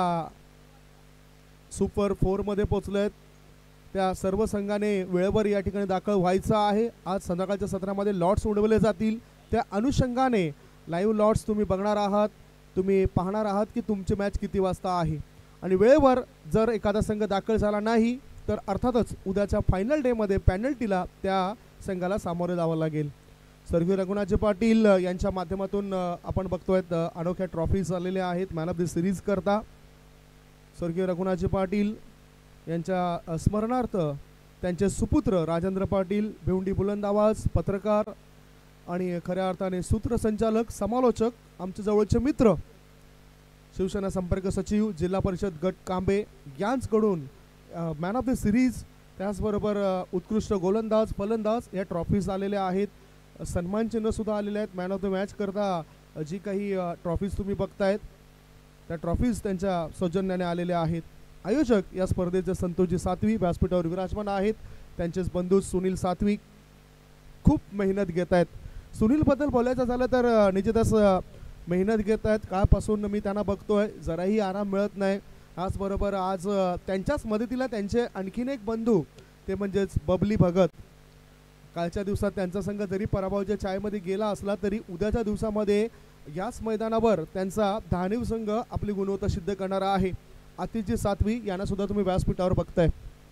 सुपर 4 मध्ये पोहोचलेत त्या सर्व संघाने वेळेवर या ठिकाणी दाखल व्हायचं आहे. आज संध्याकाळच्या सत्रामध्ये लॉट्स उडवले जातील. त्या अनुषंगाने लाईव्ह लॉट्स तुम्ही बघणार आहात. तुम्ही पाहणार आहात की तुमची मॅच किती वाजता आहे आणि वेळेवर जर एखादा संघ दाखल झाला नाही तर अर्थातच उद्याच्या फायनल डेमध्ये पेनल्टीला त्या संघाला सामोरे जावं लागेल. स्वर्गीय रघुनाथजी पाटील यांच्या माध्यमातून आपण बघतोय अनोख्या ट्रॉफीज आलेल्या आहेत मॅन ऑफ द सिरीज करता. स्वर्गीय रघुनाथजी पाटील यांच्या स्मरणार्थ त्यांचे सुपुत्र राजेंद्र पाटील, भिवंडी बुलंद आवाज, पत्रकार आणि खऱ्या अर्थाने सूत्रसंचालक, समालोचक, आमचे जवळचे मित्र, शिवसेना संपर्क सचिव, जिल्हा परिषद गट कांबे यांच्याकडून मॅन ऑफ द सिरीज, त्याचबरोबर उत्कृष्ट गोलंदाज, फलंदाज या ट्रॉफीज आलेल्या आहेत. सन्मान चिन्ह सुद्धा आलेले आहेत. मॅन ऑफ द मॅच करता जी काही ट्रॉफीज तुम्ही बघतायत त्या ट्रॉफीज त्यांच्या सौजन्याने आलेल्या आहेत. आयोजक या स्पर्धेचे संतोषजी सातवी व्यासपीठावर विराजमान आहेत. त्यांचेच बंधू सुनील सातवी खूप मेहनत घेत आहेत. सुनीलबद्दल बोलायचं झालं तर निश्चितच मेहनत घेत आहेत. काळपासून मी त्यांना बघतोय, जराही आराम मिळत नाही. त्याचबरोबर आज त्यांच्याच मदतीला त्यांचे आणखीन एक बंधू ते म्हणजेच बबली भगत. कालच्या दिवसात त्यांचा संघ जरी पराभवाच्या छायेमध्ये गेला असला तरी उद्याच्या दिवसामध्ये याच मैदानावर त्यांचा धाणीव संघ आपली गुणवत्ता सिद्ध करणारा आहे. आतिशजी सातवी यांना सुद्धा तुम्ही व्यासपीठावर बघताय.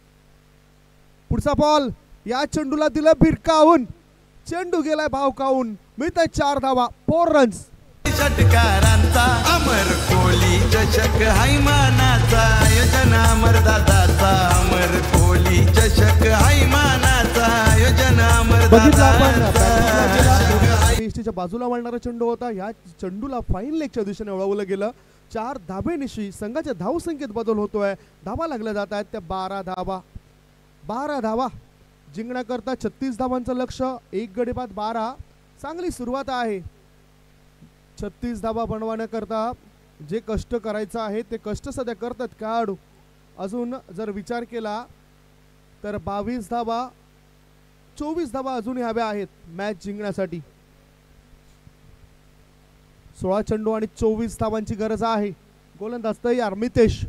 पुढचा बॉल, या चेंडूला दिलं भिरकावून, चेंडू गेलाय भावकावून, मिळतंय 4 धावा, 4 रन्स. षटकारांचा अमर कोहली चषक हैमानाचा, योजना अमरदादाचा, अमर कोहली चषक हैमानाचा, योजना अमरदादाचा. च्या बाजूला वळणारा चेंडू होता. या चेंडूला फाईन लेगच्या दिशेने वळवलं गेलं. 4 धाबेनिशी संघाच्या धावसंख्येत बदल होतोय. धावा लागल्या जात आहेत त्या 12 धावा. 12 धावा जिंकण्याकरता 36 धावांचं लक्ष, 1 गडी बाद 12. चांगली सुरुवात आहे. 36 धावा बनवण्याकरता जे कष्ट करायचं आहे ते कष्ट सध्या करतात खेळाडू. अजून जर विचार केला तर 22 धावा 24 धावा अजूनही हव्या आहेत मॅच जिंकण्यासाठी. 16 चेंडू आणि 24 धावांची गरज आहे. गोलंदाज तयार मितेश.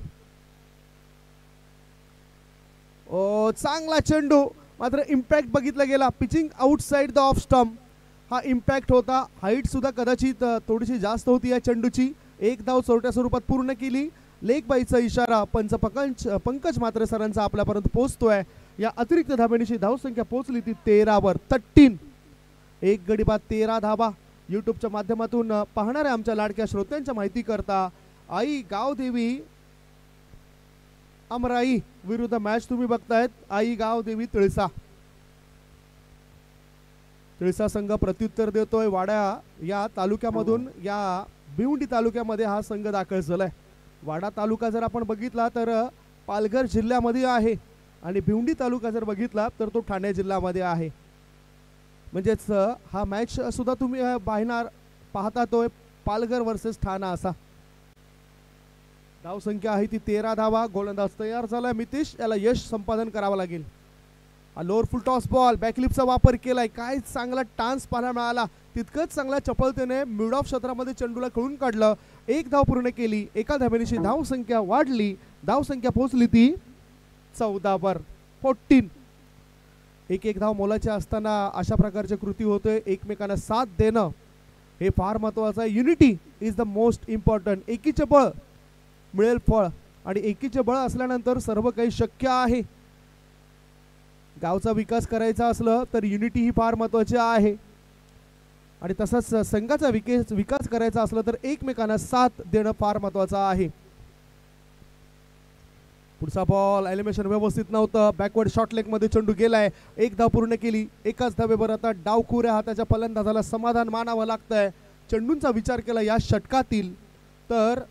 चांगला चेंडू मात्र इम्पॅक्ट बघितला गेला. Pitching outside the off stump हा इम्पॅक्ट होता. हाईट सुद्धा कदाचित थोडीशी जास्त होती या चेंडूची. एक धाव चौथ्या स्वरूपात पूर्ण केली. लेग बाईचा इशारा पंच पंकज म्हात्रे सरांचा आपल्यापर्यंत पोहोचतोय. या अतिरिक्त धाब्याची धावसंख्या पोहोचली ती 13 वर 13. एक गडी बाद 13 धाबा. युट्यूबच्या माध्यमातून पाहणाऱ्या आमच्या लाडक्या श्रोत्यांच्या माहिती करता आई गावदेवी अमराई विरुद्ध मॅच तुम्ही बघतायत. आई गावदेवी तिळसा. तिळसा संघ प्रत्युत्तर देतोय. वाडा या तालुक्यामधून या भिवंडी तालुक्यामध्ये हा संघ दाखल झालाय. वाडा तालुका जर आपण बघितला तर पालघर जिल्ह्यामध्ये आहे आणि भिवंडी तालुका जर बघितला तर तो ठाणे जिल्ह्यामध्ये आहे. म्हणजेच हा मॅच सुद्धा तुम्ही पाहता तो पालघर वर्सेस ठाणा असा. धावसंख्या आहे ती 13 धावा. गोलंदाज तयार झाला मितेश. याला यश संपादन करावं लागेल. लोअर फुल टॉस बॉल बॅकलिपचा वापर केलाय. काय चांगला टान्स पाहायला मिळाला. तितकंच चांगल्या चपलतेने मिड ऑफ क्षेत्रामध्ये चेंडूला खेळून काढलं. एक धाव पूर्ण केली. एका धावेनिशी धावसंख्या वाढली. धावसंख्या पोहोचली ती 14 वर 14. एक धाव मोलाची असताना अशा प्रकारची कृती होते. एकमेकांना साथ देणं हे फार महत्वाचं आहे. Unity is the most important. एकीचे बळ मिळेल फळ आणि एकीचे बळ असल्यानंतर सर्व काही शक्य आहे. गावचा विकास करायचा असलं तर युनिटी ही फार महत्वाची आहे आणि तसंच संघाचा विकास करायचा असलं तर एकमेकांना साथ देणं फार महत्वाचं आहे. पुढचा बॉल एलिमिनेशन व्यवस्थित नव्हतं. बॅकवर्ड शॉर्ट लेग मध्ये चेंडू गेलाय. एक धाव पूर्ण केली. एकाच धावेवर आता डावखुऱ्या हाताच्या फलंदाजाला समाधान मानावं लागतंय. चेंडूंचा विचार केला या षटकातील तर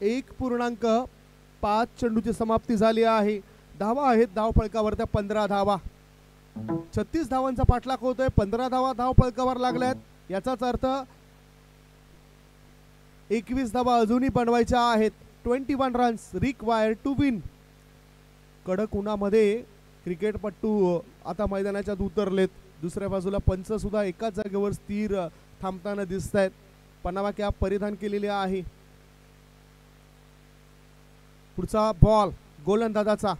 1.5 चेंडूची समाप्ती झाली आहे. धावा आहेत धाव फळकावर त्या 15 धावा. 36 धावांचा पाठलाग होतोय. 15 धावा धाव फळकावर लागल्यात. याचाच अर्थ 21 धावा अजूनही बनवायच्या आहेत. 21 रन्स रिक्वायर्ड टू विन. कडक उन्हामध्ये क्रिकेटपटू आता मैदानाच्यात उतरलेत. दुसऱ्या बाजूला पंच सुद्धा एकाच जागेवर स्थिर थांबताना दिसत आहेत. पनामा कॅप परिधान केलेली आहे. पुढचा बॉल गोलंदाजाचा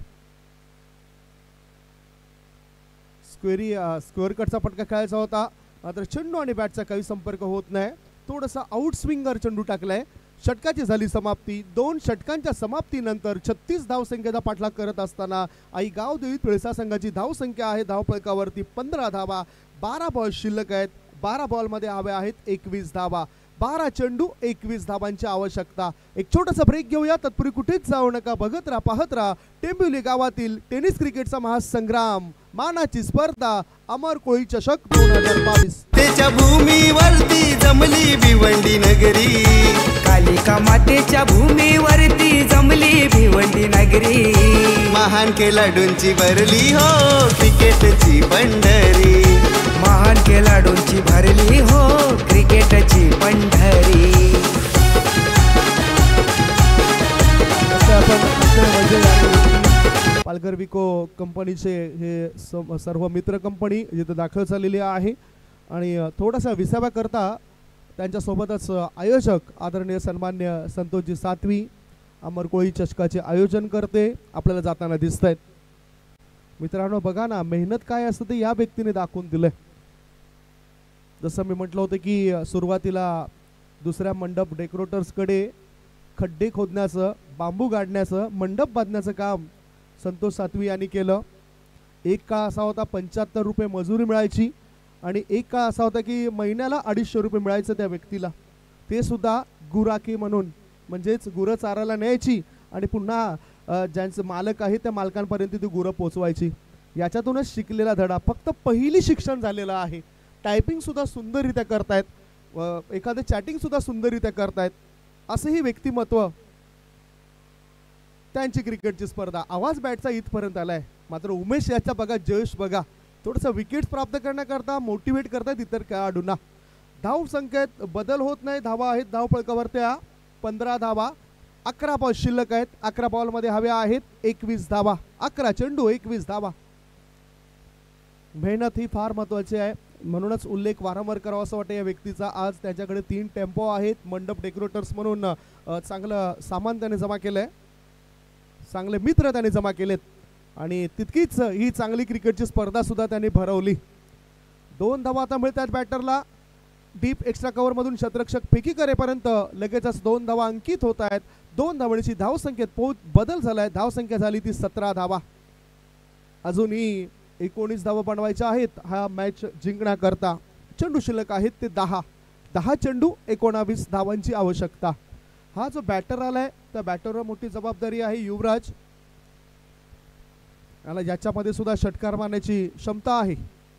स्क्वेअर कटचा फटका खेळायचा होता मात्र चेंडू आणि बॅटचा काही संपर्क होत नाही. थोडासा आउट स्विंगर चेंडू टाकलाय. षटकाची झाली समाप्ती. 2 षटकांच्या समाप्तीनंतर 36 धावसंख्येचा पाठलाग करत असताना आई गावदेवी तिळसा संघाची धावसंख्या आहे धावफलकावरती 15 धावा. 12 बॉल शिल्लक आहेत. 12 बॉलमध्ये हव्या आहेत 21 धावा. 12 चेंडू 21 धावांची आवश्यकता. एक छोटासा ब्रेक घेऊया. तत्पूर्वी कुठेच जाऊ नका. बघत राहा पाहत राहा टेंबिवली गावातील टेनिस क्रिकेटचा महासंग्राम. मानाची स्पर्धा अमर कोळी चषक 2022. त्याच्या भूमीवरती जमली भिवंडी नगरी. कालिका मातेच्या भूमीवरती जमली भिवंडी नगरी. महान खेळाडूंची भरली हो क्रिकेटची पंढरी. महान खेळाडूंची भरली हो क्रिकेटची पंढरी. पालघर विको कंपनीचे हे सर्व मित्र कंपनी जिथे दाखल झालेली आहे आणि थोडासा विसाव्या करता त्यांच्यासोबतच आयोजक आदरणीय सन्मान्य संतोषजी सातवी अमर कोळी चषकाचे आयोजन करते आपल्याला जाताना दिसत आहेत. मित्रांनो बघा ना मेहनत काय असतं ते या व्यक्तीने दाखवून दिलंय. जसं मी म्हटलं होतं की सुरुवातीला दुसऱ्या मंडप डेकोरेटर्सकडे खड्डे खोदण्याचं बांबू गाडण्याचं मंडप बांधण्याचं काम संतोष सातवी यांनी केलं. एक काळ असा होता 75 रुपये मजुरी मिळायची आणि एक काळ असा होता की महिन्याला 250 रुपये मिळायचं त्या व्यक्तीला. ते सुद्धा गुराखी म्हणून म्हणजेच गुरं चारायला न्यायची आणि पुन्हा ज्यांचे मालक आहे त्या मालकांपर्यंत ती गुरं पोचवायची. याच्यातूनच शिकलेला धडा. फक्त पहिली शिक्षण झालेलं आहे. टायपिंग सुद्धा सुंदररित्या करतायत. एखादं चॅटिंग सुद्धा सुंदररित्या करतायत. असंही व्यक्तिमत्व. त्यांची क्रिकेटची स्पर्धा. आवाज बॅटचा इथपर्यंत आलाय मात्र उमेश याचा बघा जयश बघा थोडंसं विकेट्स प्राप्त करण्याकरता मोटिवेट करतायत इतर खेळाडूंना. धाव संख्येत बदल होत नाही. धावा आहेत धाव फलकावर त्या 15 धावा. 11 बॉल शिल्लक आहेत. 11 बॉलमध्ये हव्या आहेत 21 धावा. 11 चेंडू 21 धावा. मेहनत ही फार महत्वाची आहे, म्हणूनच उल्लेख वारंवार करावा असं वाटतं या व्यक्तीचा. आज त्याच्याकडे 3 टेम्पो आहेत. मंडप डेकोरेटर्स म्हणून चांगलं सामान त्याने जमा केलंय, चांगले मित्र त्याने जमा केलेत आणि तितकीच ही चांगली क्रिकेटची स्पर्धा सुद्धा त्यांनी भरवली. 2 धावा आता मिळतात बॅटरला. डीप एक्स्ट्रा कव्हर मधून शतरक्षक फेकी करेपर्यंत लगेचच 2 धावा अंकित होत आहेत. 2 धावांची धावसंख्येत बदल झालाय. धावसंख्या झाली ती 17 धावा. अजूनही 19 धावा बनवायच्या आहेत हा मॅच जिंकण्याकरता. चेंडू शिल्लक आहेत ते 10 चेंडू 19 धावांची आवश्यकता. हा जो बॅटर आलाय त्या बॅटरवर मोठी जबाबदारी आहे. युवराज याला ज्याच्यामध्ये सुद्धा षटकार मारण्याची क्षमता आहे.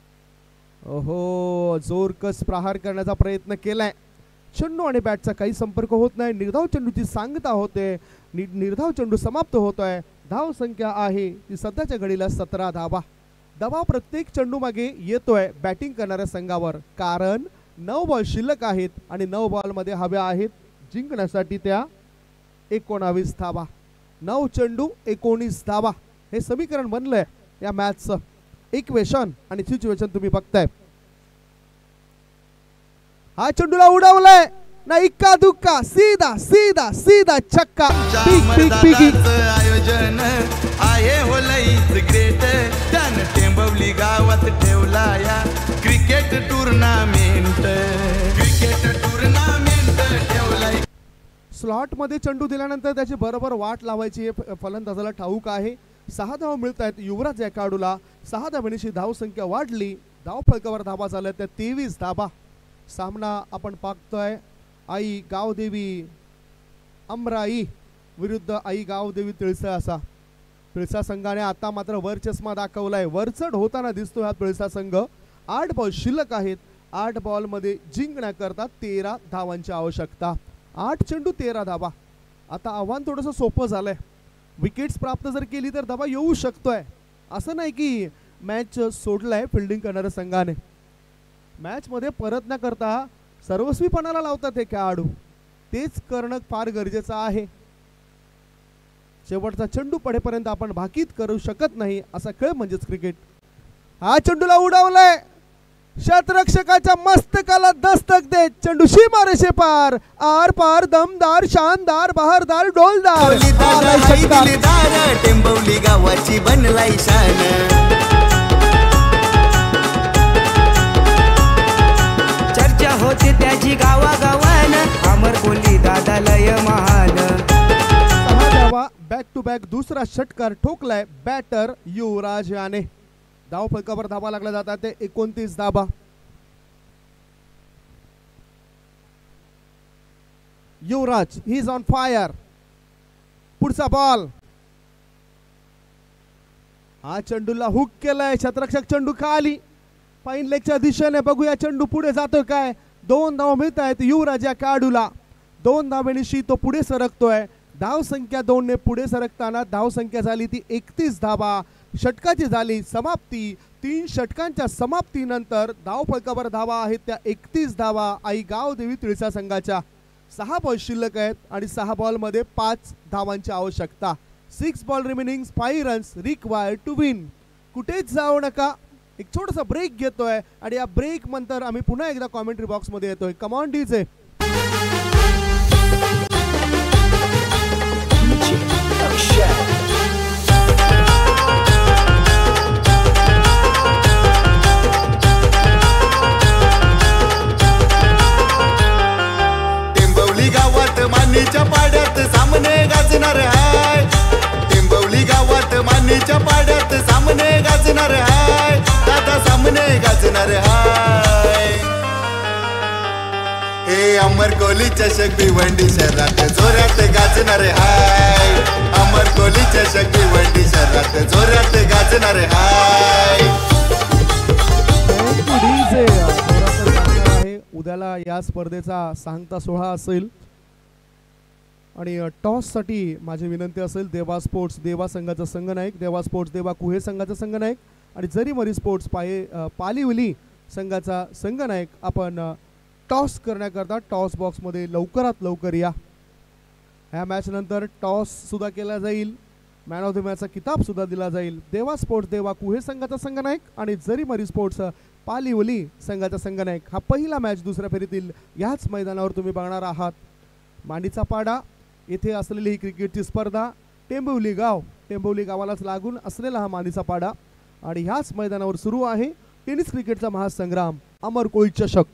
ओहो, जोरकस प्रहार करण्याचा प्रयत्न केलाय. चेंडू आणि बॅटचा काही संपर्क होत नाही. निर्धाव चेंडूची सांगता होते. निर्धाव चेंडू समाप्त होतोय. धाव संख्या आहे ती सध्याच्या घडीला 17 धावा. दबाव प्रत्येक चेंडू मागे येतोय बॅटिंग करणाऱ्या संघावर, कारण 9 बॉल शिल्लक आहेत आणि 9 बॉलमध्ये हव्या आहेत जिंकण्यासाठी त्या 19 धावा. 9 चेंडू 19 धावा हे समीकरण बनलंय या मॅचचं. इक्वेशन आणि सिच्युएशन तुम्ही बघताय. हा चेंडूला उडवलाय ना, इक्का दुक्का, सीधा सीधा सीधा छक्का. आयोजन आहे हो लईच ग्रेट, त्यानं टेंबवली गावात ठेवला या क्रिकेट टुर्नामेंट ठेवलाय. स्लॉट मध्ये चेंडू दिल्यानंतर त्याची बरोबर वाट लावायची हे फलंदाजाला ठाऊक आहे. 6 धावा मिळत आहेत युवराज या खेळाडूला. 6 धावांची धावसंख्या वाढली. धाव फलकावर धावा झाल्या त्या 23 धावा. सामना आपण पाहतोय आई गावदेवी अमराई विरुद्ध आई गावदेवी तिळसा असा. तिळसा संघाने आता मात्र वर चष्मा दाखवलाय. वरचढ होताना दिसतो हा तिळसा संघ. 8 बॉल शिल्लक आहेत. 8 बॉलमध्ये जिंकण्याकरता 13 धावांची आवश्यकता. 8 चेंडू 13 धावा. आता आव्हान थोडंसं सोपं झालंय. विकेट्स प्राप्त जर केली तर धावा येऊ शकतोय. असं नाही की मॅच सोडलाय फिल्डिंग करणाऱ्या संघाने. मॅच मध्ये परत न करता सर्वस्वीपणाला लावतात हे खेळाडू. तेच करणं फार गरजेचं आहे. शेवटचा चेंडू पडेपर्यंत आपण भाकीत करू शकत नाही असा खेळ म्हणजेच क्रिकेट. हा चेंडूला उडवलाय. शतरक्षकाच्या मस्तकाला दस्तक देत चेंडू सीमारेषे पार, आर पार, दमदार, शानदार, बहारदार, डोलदार. टेंबवली गावाची बनलाई शान. चर्चा होते त्याची गावागावान, अमर कोली दादा लय महान. 6 धावा बॅक टू बॅक. दुसरा षटकार ठोकलाय बॅटर युवराज याने. धाव फलकावर धावा लागला जातात ते 29 धावा. Yuvraj he is on fire. पुढचा बॉल. हा चेंडूला हुक केलाय. शतरक्षक चेंडू खाली फाईन लेगच्या दिशेने. बघूया चेंडू पुढे जातो काय. 2 धावा मिळत आहेत युवराज या खेळाडूला. 2 धावेनिशी तो पुढे सरकतोय. धाव संख्या 2 ने पुढे सरकताना धाव संख्या झाली ती 31 धावा. षटकाची झाली समाप्ती. 3 षटकांच्या समाप्तीनंतर धाव फलकावर धावा आहेत त्या 31 धावा आई गावदेवी तिळसा संघाच्या. 6 बॉल शिल्लक आहेत आणि 6 बॉलमध्ये 5 धावांची आवश्यकता. 6 ball remaining 5 runs required to win. कुठेच जाऊ नका. एक छोटासा ब्रेक घेतोय आणि या ब्रेक नंतर आम्ही पुन्हा एकदा कॉमेंट्री बॉक्स मध्ये येतोय. Come on DJ. टेंबवली गावात मानीच्या पाड्यात सामने गाजणार हाय. टेंबवली गावात मानीच्या पाड्यात सामने गाजणार हाय. दादा सामने गाजणार हाय. हे अमर कोहली चषक भिवंडी शहरात जोरात गाजणार हाय. अमर कोहली चषक भिवंडी शहरात जोरात गाजणार हाय. उद्याला या स्पर्धेचा सांगता सोहळा असेल आणि टॉस साठी माझी विनंती असेल देवा स्पोर्ट्स देवा संघाचा संघनायक, देवा स्पोर्ट्स देवा कुहे संघाचा संघनायक आणि जरीमरी स्पोर्ट्स पालिवली संघाचा संघनायक आपण टॉस करण्याकरता टॉस बॉक्स मध्ये लवकरात लवकर या. ह्या मॅच नंतर टॉस सुद्धा केला जाईल. मॅन ऑफ द मॅचचा किताब सुद्धा दिला जाईल. देवा स्पोर्ट्स देवा कुहे संघाचा संघनायक आणि जरीमरी स्पोर्ट्स पालिवली संघाचा संघनायक. हा पहिला मॅच दुसऱ्या फेरीतील याच मैदानावर तुम्ही बघणार आहात. मांडीचा पाडा येथे असलेली ही क्रिकेटची स्पर्धा. टेंबवली गावालाच लागून असलेला हा मांडीचा पाडा आणि ह्याच मैदानावर सुरू आहे टेनिस क्रिकेटचा महासंग्राम अमर कोळी चषक.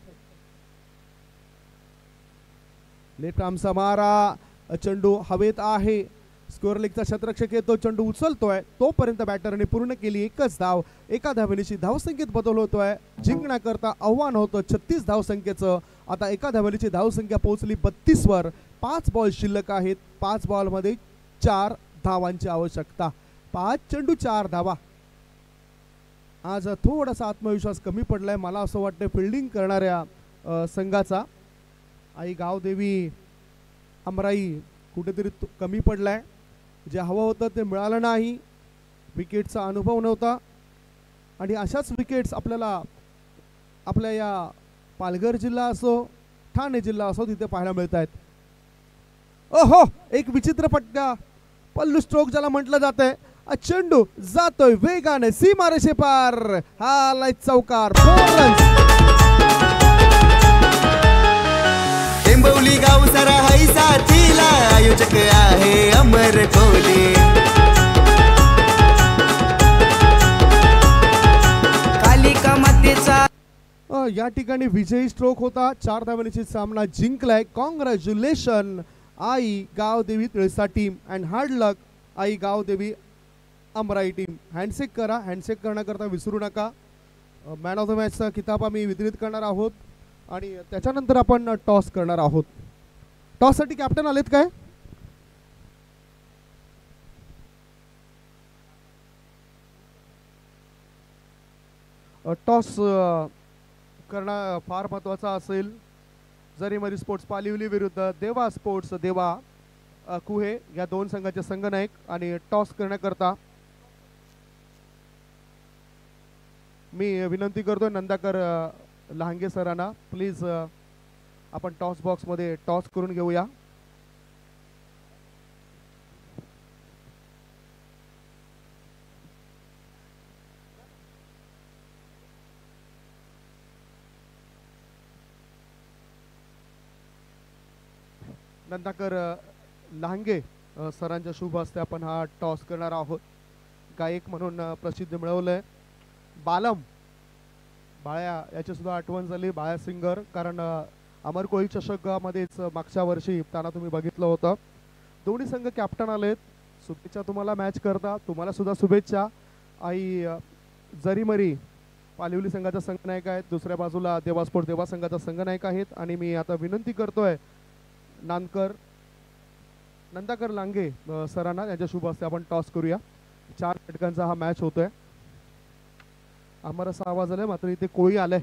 लेफ्ट आर्मचा मारा, चेंडू हवेत आहे. स्कोअर लेगचा शतरक्षक येतो, चेंडू उचलतोय तोपर्यंत बॅटरने पूर्ण केली एकच धाव. एका धावेची धावसंख्येत बदल होतोय. जिंकण्याकरता आव्हान होतं 36 धावसंख्येचं. आता एका धावेची धावसंख्या पोहोचली 32 वर. 5 बॉल शिल्लक आहेत. 5 बॉलमध्ये 4 धावांची आवश्यकता. 5 चेंडू 4 धावा. आज थोडासा आत्मविश्वास कमी पडलाय मला असं वाटतं फिल्डिंग करणाऱ्या संघाचा. आई गावदेवी अमराई कुठेतरी कमी पडलाय. जे हवं होतं ते मिळालं नाही. विकेटचा अनुभव नव्हता आणि अशाच विकेट्स आपल्याला आपल्या या पालघर जिल्हा असो ठाणे जिल्हा असो तिथे पाहायला मिळत आहेत. ओहो, एक विचित्र पट्ट्या पल्लू स्ट्रोक ज्याला म्हटलं जातंय. चेंडू जातोय वेगाने सीमारेषे पार. हा लाईट चौकार. 4 रन्स. टेंबवली गाव सारा हाय साथीला आयोजक आहे अमर कोली. कालिका मातेचा या ठिकाणी विजयी स्ट्रोक होता. 4 धावेची सामना जिंकलाय. Congratulation Aai Gavdevi Tilsa team and hard luck Aai Gavdevi Amrai team. Handshake करा. हँडशेक करण्याकरता विसरू नका. मॅन ऑफ द मॅचचा किताब आम्ही वितरित करणार आहोत आणि त्याच्यानंतर आपण टॉस करणार आहोत. टॉससाठी कॅप्टन आलेत काय? टॉस करणं फार महत्त्वाचा असेल. जरीमरी स्पोर्ट्स पालिवली विरुद्ध देवा स्पोर्ट्स देवा कुहे या 2 संघाचे संघनायक. आणि टॉस करण्याकरता मी विनंती करतोय नंदाकर लहांगे सरांना प्लीज आपण टॉस बॉक्समध्ये टॉस करून घेऊया. नंदाकर लहांगे सरांच्या शुभ हस्ते आपण हा टॉस करणार आहोत. गायक म्हणून प्रसिद्ध मिळवलंय. बालम बाळ्या याची सुद्धा आठवण झाली. बाळ्या सिंगर कारण अमर कोळी चषकामध्येच मागच्या वर्षी त्यांना तुम्ही बघितलं होतं. दोन्ही संघ कॅप्टन आलेत. शुभेच्छा तुम्हाला मॅच करता. तुम्हाला सुद्धा शुभेच्छा. आई जरीमरी पालिवली संघाचा संघनायक आहेत. दुसऱ्या बाजूला देवा स्पोर्ट्स देवा संघाचा संघनायक आहेत. आणि मी आता विनंती करतोय नंदाकर लांगे सरांना यांच्या शुभ हस्ते आपण टॉस करूया. 4 षटकांचा हा मॅच होतोय. आम्हाला आवाज आलाय मात्र इथे कोळी आलंय.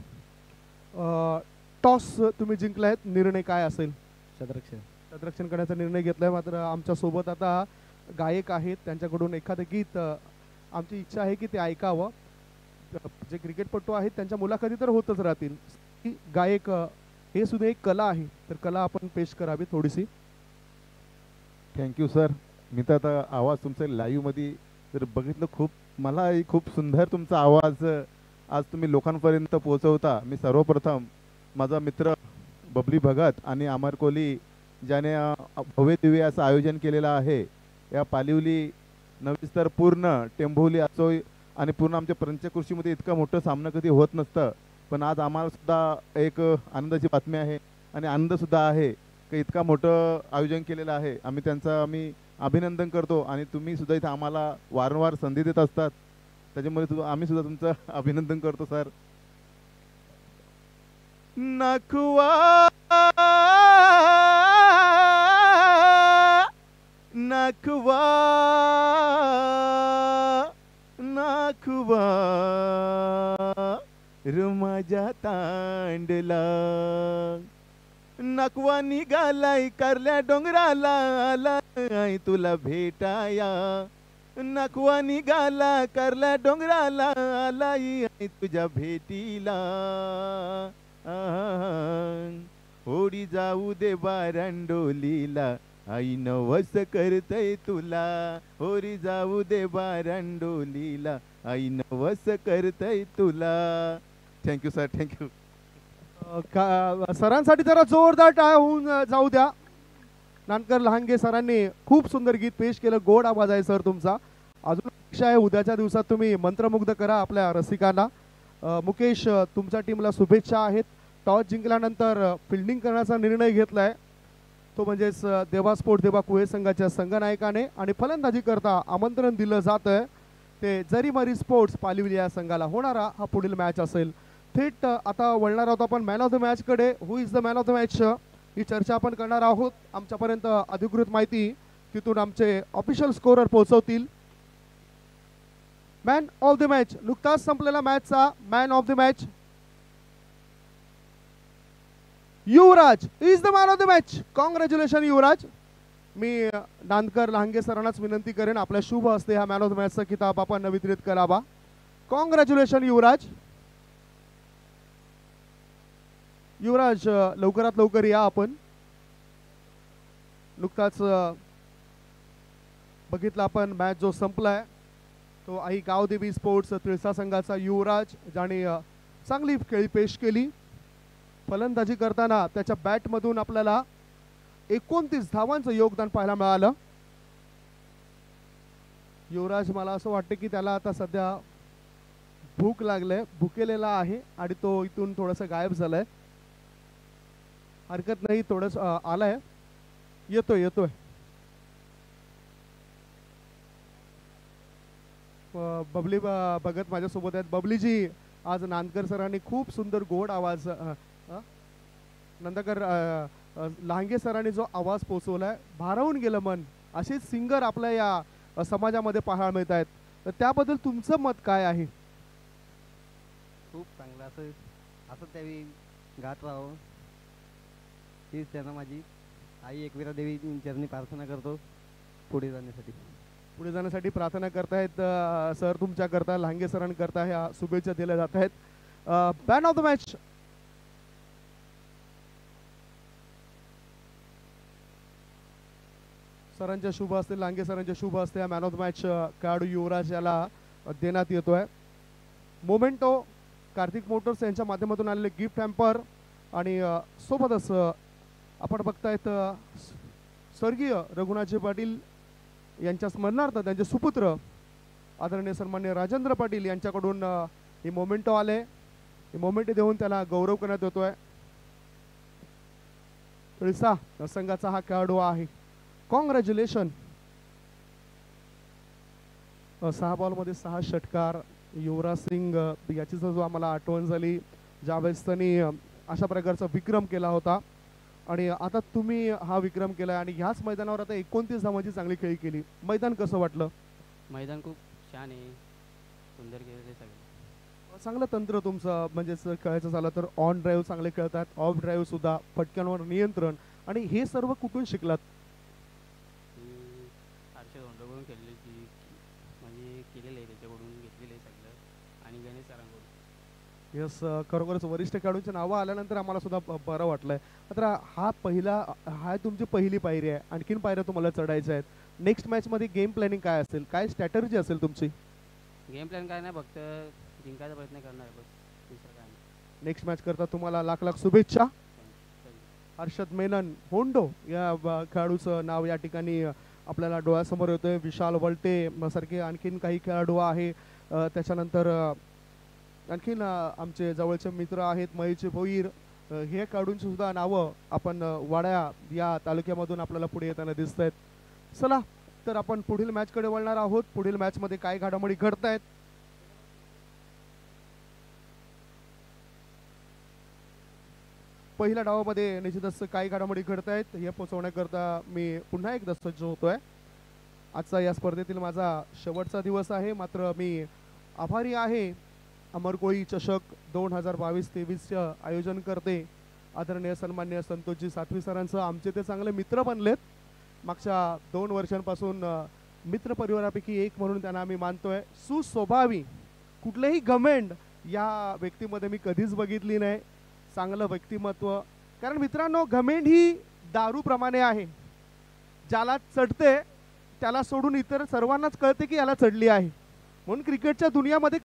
टॉस तुम्ही जिंकलायत. निर्णय काय असेल? शतरक्षण करण्याचा निर्णय घेतलाय. मात्र आमच्या सोबत आता गायक आहेत. त्यांच्याकडून एखादं गीत आमची इच्छा आहे की ते ऐकावं. जे क्रिकेटपटू आहेत त्यांच्या मुलाखती तर होतच राहतील. गायक हे सुद्धा एक कला आहे. तर कला आपण पेश करावी थोडीशी. Thank you sir. मी तर आता आवाज तुमचा लाईव्हमध्ये तर बघितलं. खूप सुंदर तुमचा आवाज आज तुम्ही लोकांपर्यंत पोहोचवता. मी सर्वप्रथम माझा मित्र बबली भगत आणि अमर कोहली ज्याने भव्य दिव्य असं आयोजन केलेलं आहे. या पालिवली नवीस तर पूर्ण टेंभोली असो आणि पूर्ण आमच्या पंचकृषीमध्ये इतकं मोठं सामना कधी होत नसतं. पण आज आम्हाला सुद्धा एक आनंदाची बातमी आहे आणि आनंदसुद्धा आहे की इतका मोठं आयोजन केलेलं आहे. आम्ही अभिनंदन करतो आणि तुम्ही सुद्धा इथे आम्हाला वारंवार संधी देत असतात. त्याच्यामुळे आम्ही सुद्धा तुमचं अभिनंदन करतो सर. नखवा नखवा नखवा रुमाजा तांडला नकवा निघालाय करल्या डोंगराला आलाय तुला भेटाया. नकवा निघाला करल्या डोंगराला आलाय तुझ्या भेटीला. होडी जाऊ दे बारांडोलीला आई नवस करतय तुला होरी जाऊ दे बारांडोलीला आई नवस करतय तुला. Thank you sir, thank you. सरांसाठी जरा जोरदार टाळ्या होऊन जाऊ द्या. नानकर लहांगे सरांनी खूप सुंदर गीत पेश केलं. गोड आवाज आहे सर तुमचा. अजून अपेक्षा आहे उद्याच्या दिवसात तुम्ही मंत्रमुग्ध करा आपल्या रसिकांना. मुकेश, तुमच्या टीमला शुभेच्छा आहेत. टॉस जिंकल्यानंतर फिल्डिंग करण्याचा निर्णय घेतलाय तो म्हणजेच देवा स्पोर्ट देवा कुहे संघाच्या संघनायकाने आणि फलंदाजी करता आमंत्रण दिलं जातंय ते जरीमरी स्पोर्ट्स पालिवली या संघाला. होणारा हा पुढील मॅच असेल. थेट आता वळणार आहोत आपण मॅन ऑफ द मॅच कडे. Who is the man of the match ही चर्चा आपण करणार आहोत. आमच्यापर्यंत अधिकृत माहिती तिथून आमचे ऑफिशियल स्कोरर पोहोचवतील. मॅन ऑफ द मॅच, नुकताच संपलेला मॅचचा man of the match Yuvraj is the man of the match. Congratulation Yuvraj. मी नांदकर लहांगे सरांनाच विनंती करेन आपल्या शुभ हस्ते हा मॅन ऑफ द मॅचचा किताब आपण वितरित करावा. कॉंग्रॅच्युलेशन युवराज. युवराज लवकरात लवकर या. आपण नुकताच बघितला आपण मॅच जो संपलाय तो आई गावदेवी स्पोर्ट्स तिळसा संघाचा युवराज ज्याने चांगली खेळी पेश केली. फलंदाजी करताना त्याच्या बॅटमधून आपल्याला 29 धावांचं योगदान पाहायला मिळालं. युवराज, मला असं वाटतं की त्याला आता सध्या भूक लागले, भुकेलेला आहे आणि तो इथून थोडासा गायब झालाय. हरकत नाही, थोडस आलाय, येतोय येतोय. बबली भगत माझ्यासोबत आहेत. बबलीजी, आज नांदकर सरांनी खूप सुंदर गोड आवाज नंदकर लहांगे सरांनी जो आवाज पोचवलाय भारावून गेलं मन. असेच सिंगर आपल्या या समाजामध्ये पाहायला मिळत आहेत. तर त्याबद्दल तुमचं मत काय आहे? खूप चांगलं असं त्यावेळी गात राहावं हीच त्यांना माझी आई एकविरा देवी चरणी प्रार्थना करतो पुढे जाण्यासाठी प्रार्थना करतायत सर. तुमच्या करता लहांगे सरांकरता ह्या शुभेच्छा दिल्या जात आहेत. मॅन ऑफ द मॅच सरांच्या शुभ असते, लांगे सरांच्या शुभ असते मॅन ऑफ द मॅच खेळाडू युवराज याला देण्यात येतोय. मोमेंटो कार्तिक मोटर्स यांच्या माध्यमातून आलेले गिफ्ट हॅम्पर आणि सोबतच आपण बघतायत स्वर्गीय रघुनाथजी पाटील यांच्या स्मरणार्थ त्यांचे सुपुत्र आदरणीय सन्मान्य राजेंद्र पाटील यांच्याकडून ही मोमेंटो आले. ही मोमेंटो देऊन त्याला गौरव करण्यात येतोय. तिळसा संघाचा हा खेळाडू आहे. कॉंग्रॅच्युलेशन. 6 बॉलमध्ये 6 षटकार. युवराज सिंग याची जो आम्हाला आठवण झाली ज्यावेळेस त्यांनी अशा प्रकारचा विक्रम केला होता आणि आता तुम्ही हा विक्रम केला आणि ह्याच मैदानावर आता 29 धावांची चांगली खेळी केली. मैदान कसं वाटलं? मैदान खूप छान आहे, सुंदर केलेले सगळं. चांगलं तंत्र तुमचं म्हणजे खेळायचं झालं तर ऑन ड्राईव्ह चांगले खेळतात, ऑफ ड्राईव्ह सुद्धा, फटक्यांवर नियंत्रण आणि हे सर्व कुठून शिकलात? हर्षद होंडाकडून म्हणजे केलेलं आहे, त्याच्याकडून घेतलेलं आहे सगळं आणि गणेश सरांकडून. यस, खरोखरच वरिष्ठ खेळाडूंची नावं आल्यानंतर आम्हाला सुद्धा बरं वाटलंय. आता हा तुमची पहिली पायरी आहे, आणखीन पायऱ्या तुम्हाला चढायच्या आहेत. नेक्स्ट मॅच मध्ये गेम प्लॅनिंग काय असेल, काय स्ट्रॅटर्जी असेल तुमची? गेम प्लॅन काय नाही, फक्त जिंकायचा प्रयत्न करणार बस, दुसरं काय नाही. नेक्स्ट मॅच करता तुम्हाला लाख लाख शुभेच्छा. हर्षद मेनन होंडो या खेळाडूचं नाव या ठिकाणी आपल्याला डोळ्यासमोर येतोय. विशाल वलटे सारखे आणखीन काही खेळाडू आहे. त्याच्यानंतर आणखीन आमचे जवळचे मित्र आहेत महेश भोईर. हे खेळाडूंची सुद्धा नावं आपण वाड्या या तालुक्यामधून आपल्याला पुढे येताना दिसत आहेत. चला तर आपण पुढील मॅच कडे वळणार आहोत. पुढील मॅच मध्ये काय घडामोडी घडतायत पहिल्या डावामध्ये निश्चितच काय घडामोडी घडतायत हे पोहोचवण्याकरता मी पुन्हा एकदा सज्ज होतोय. आजचा या स्पर्धेतील माझा शेवटचा दिवस आहे, मात्र मी आभारी आहे अमरकोळी चषक 2022-23 आयोजन करते आदरणीय सन्मान्य संतोषजी सातवी सरांचं. आमचे ते चांगले मित्र बनलेत. मागच्या 2 वर्षांपासून मित्र परिवारापैकी एक म्हणून त्यांना आम्ही मानतोय. सुस्वभावी, कुठलेही घमेंड या व्यक्तीमध्ये मी कधीच बघितली नाही. चांगलं व्यक्तिमत्व. कारण मित्रांनो, घमेंड ही दारूप्रमाणे आहे. ज्याला चढते त्याला सोडून इतर सर्वांनाच कळते की याला चढली आहे. म्हणून क्रिकेटच्या दुनियामध्ये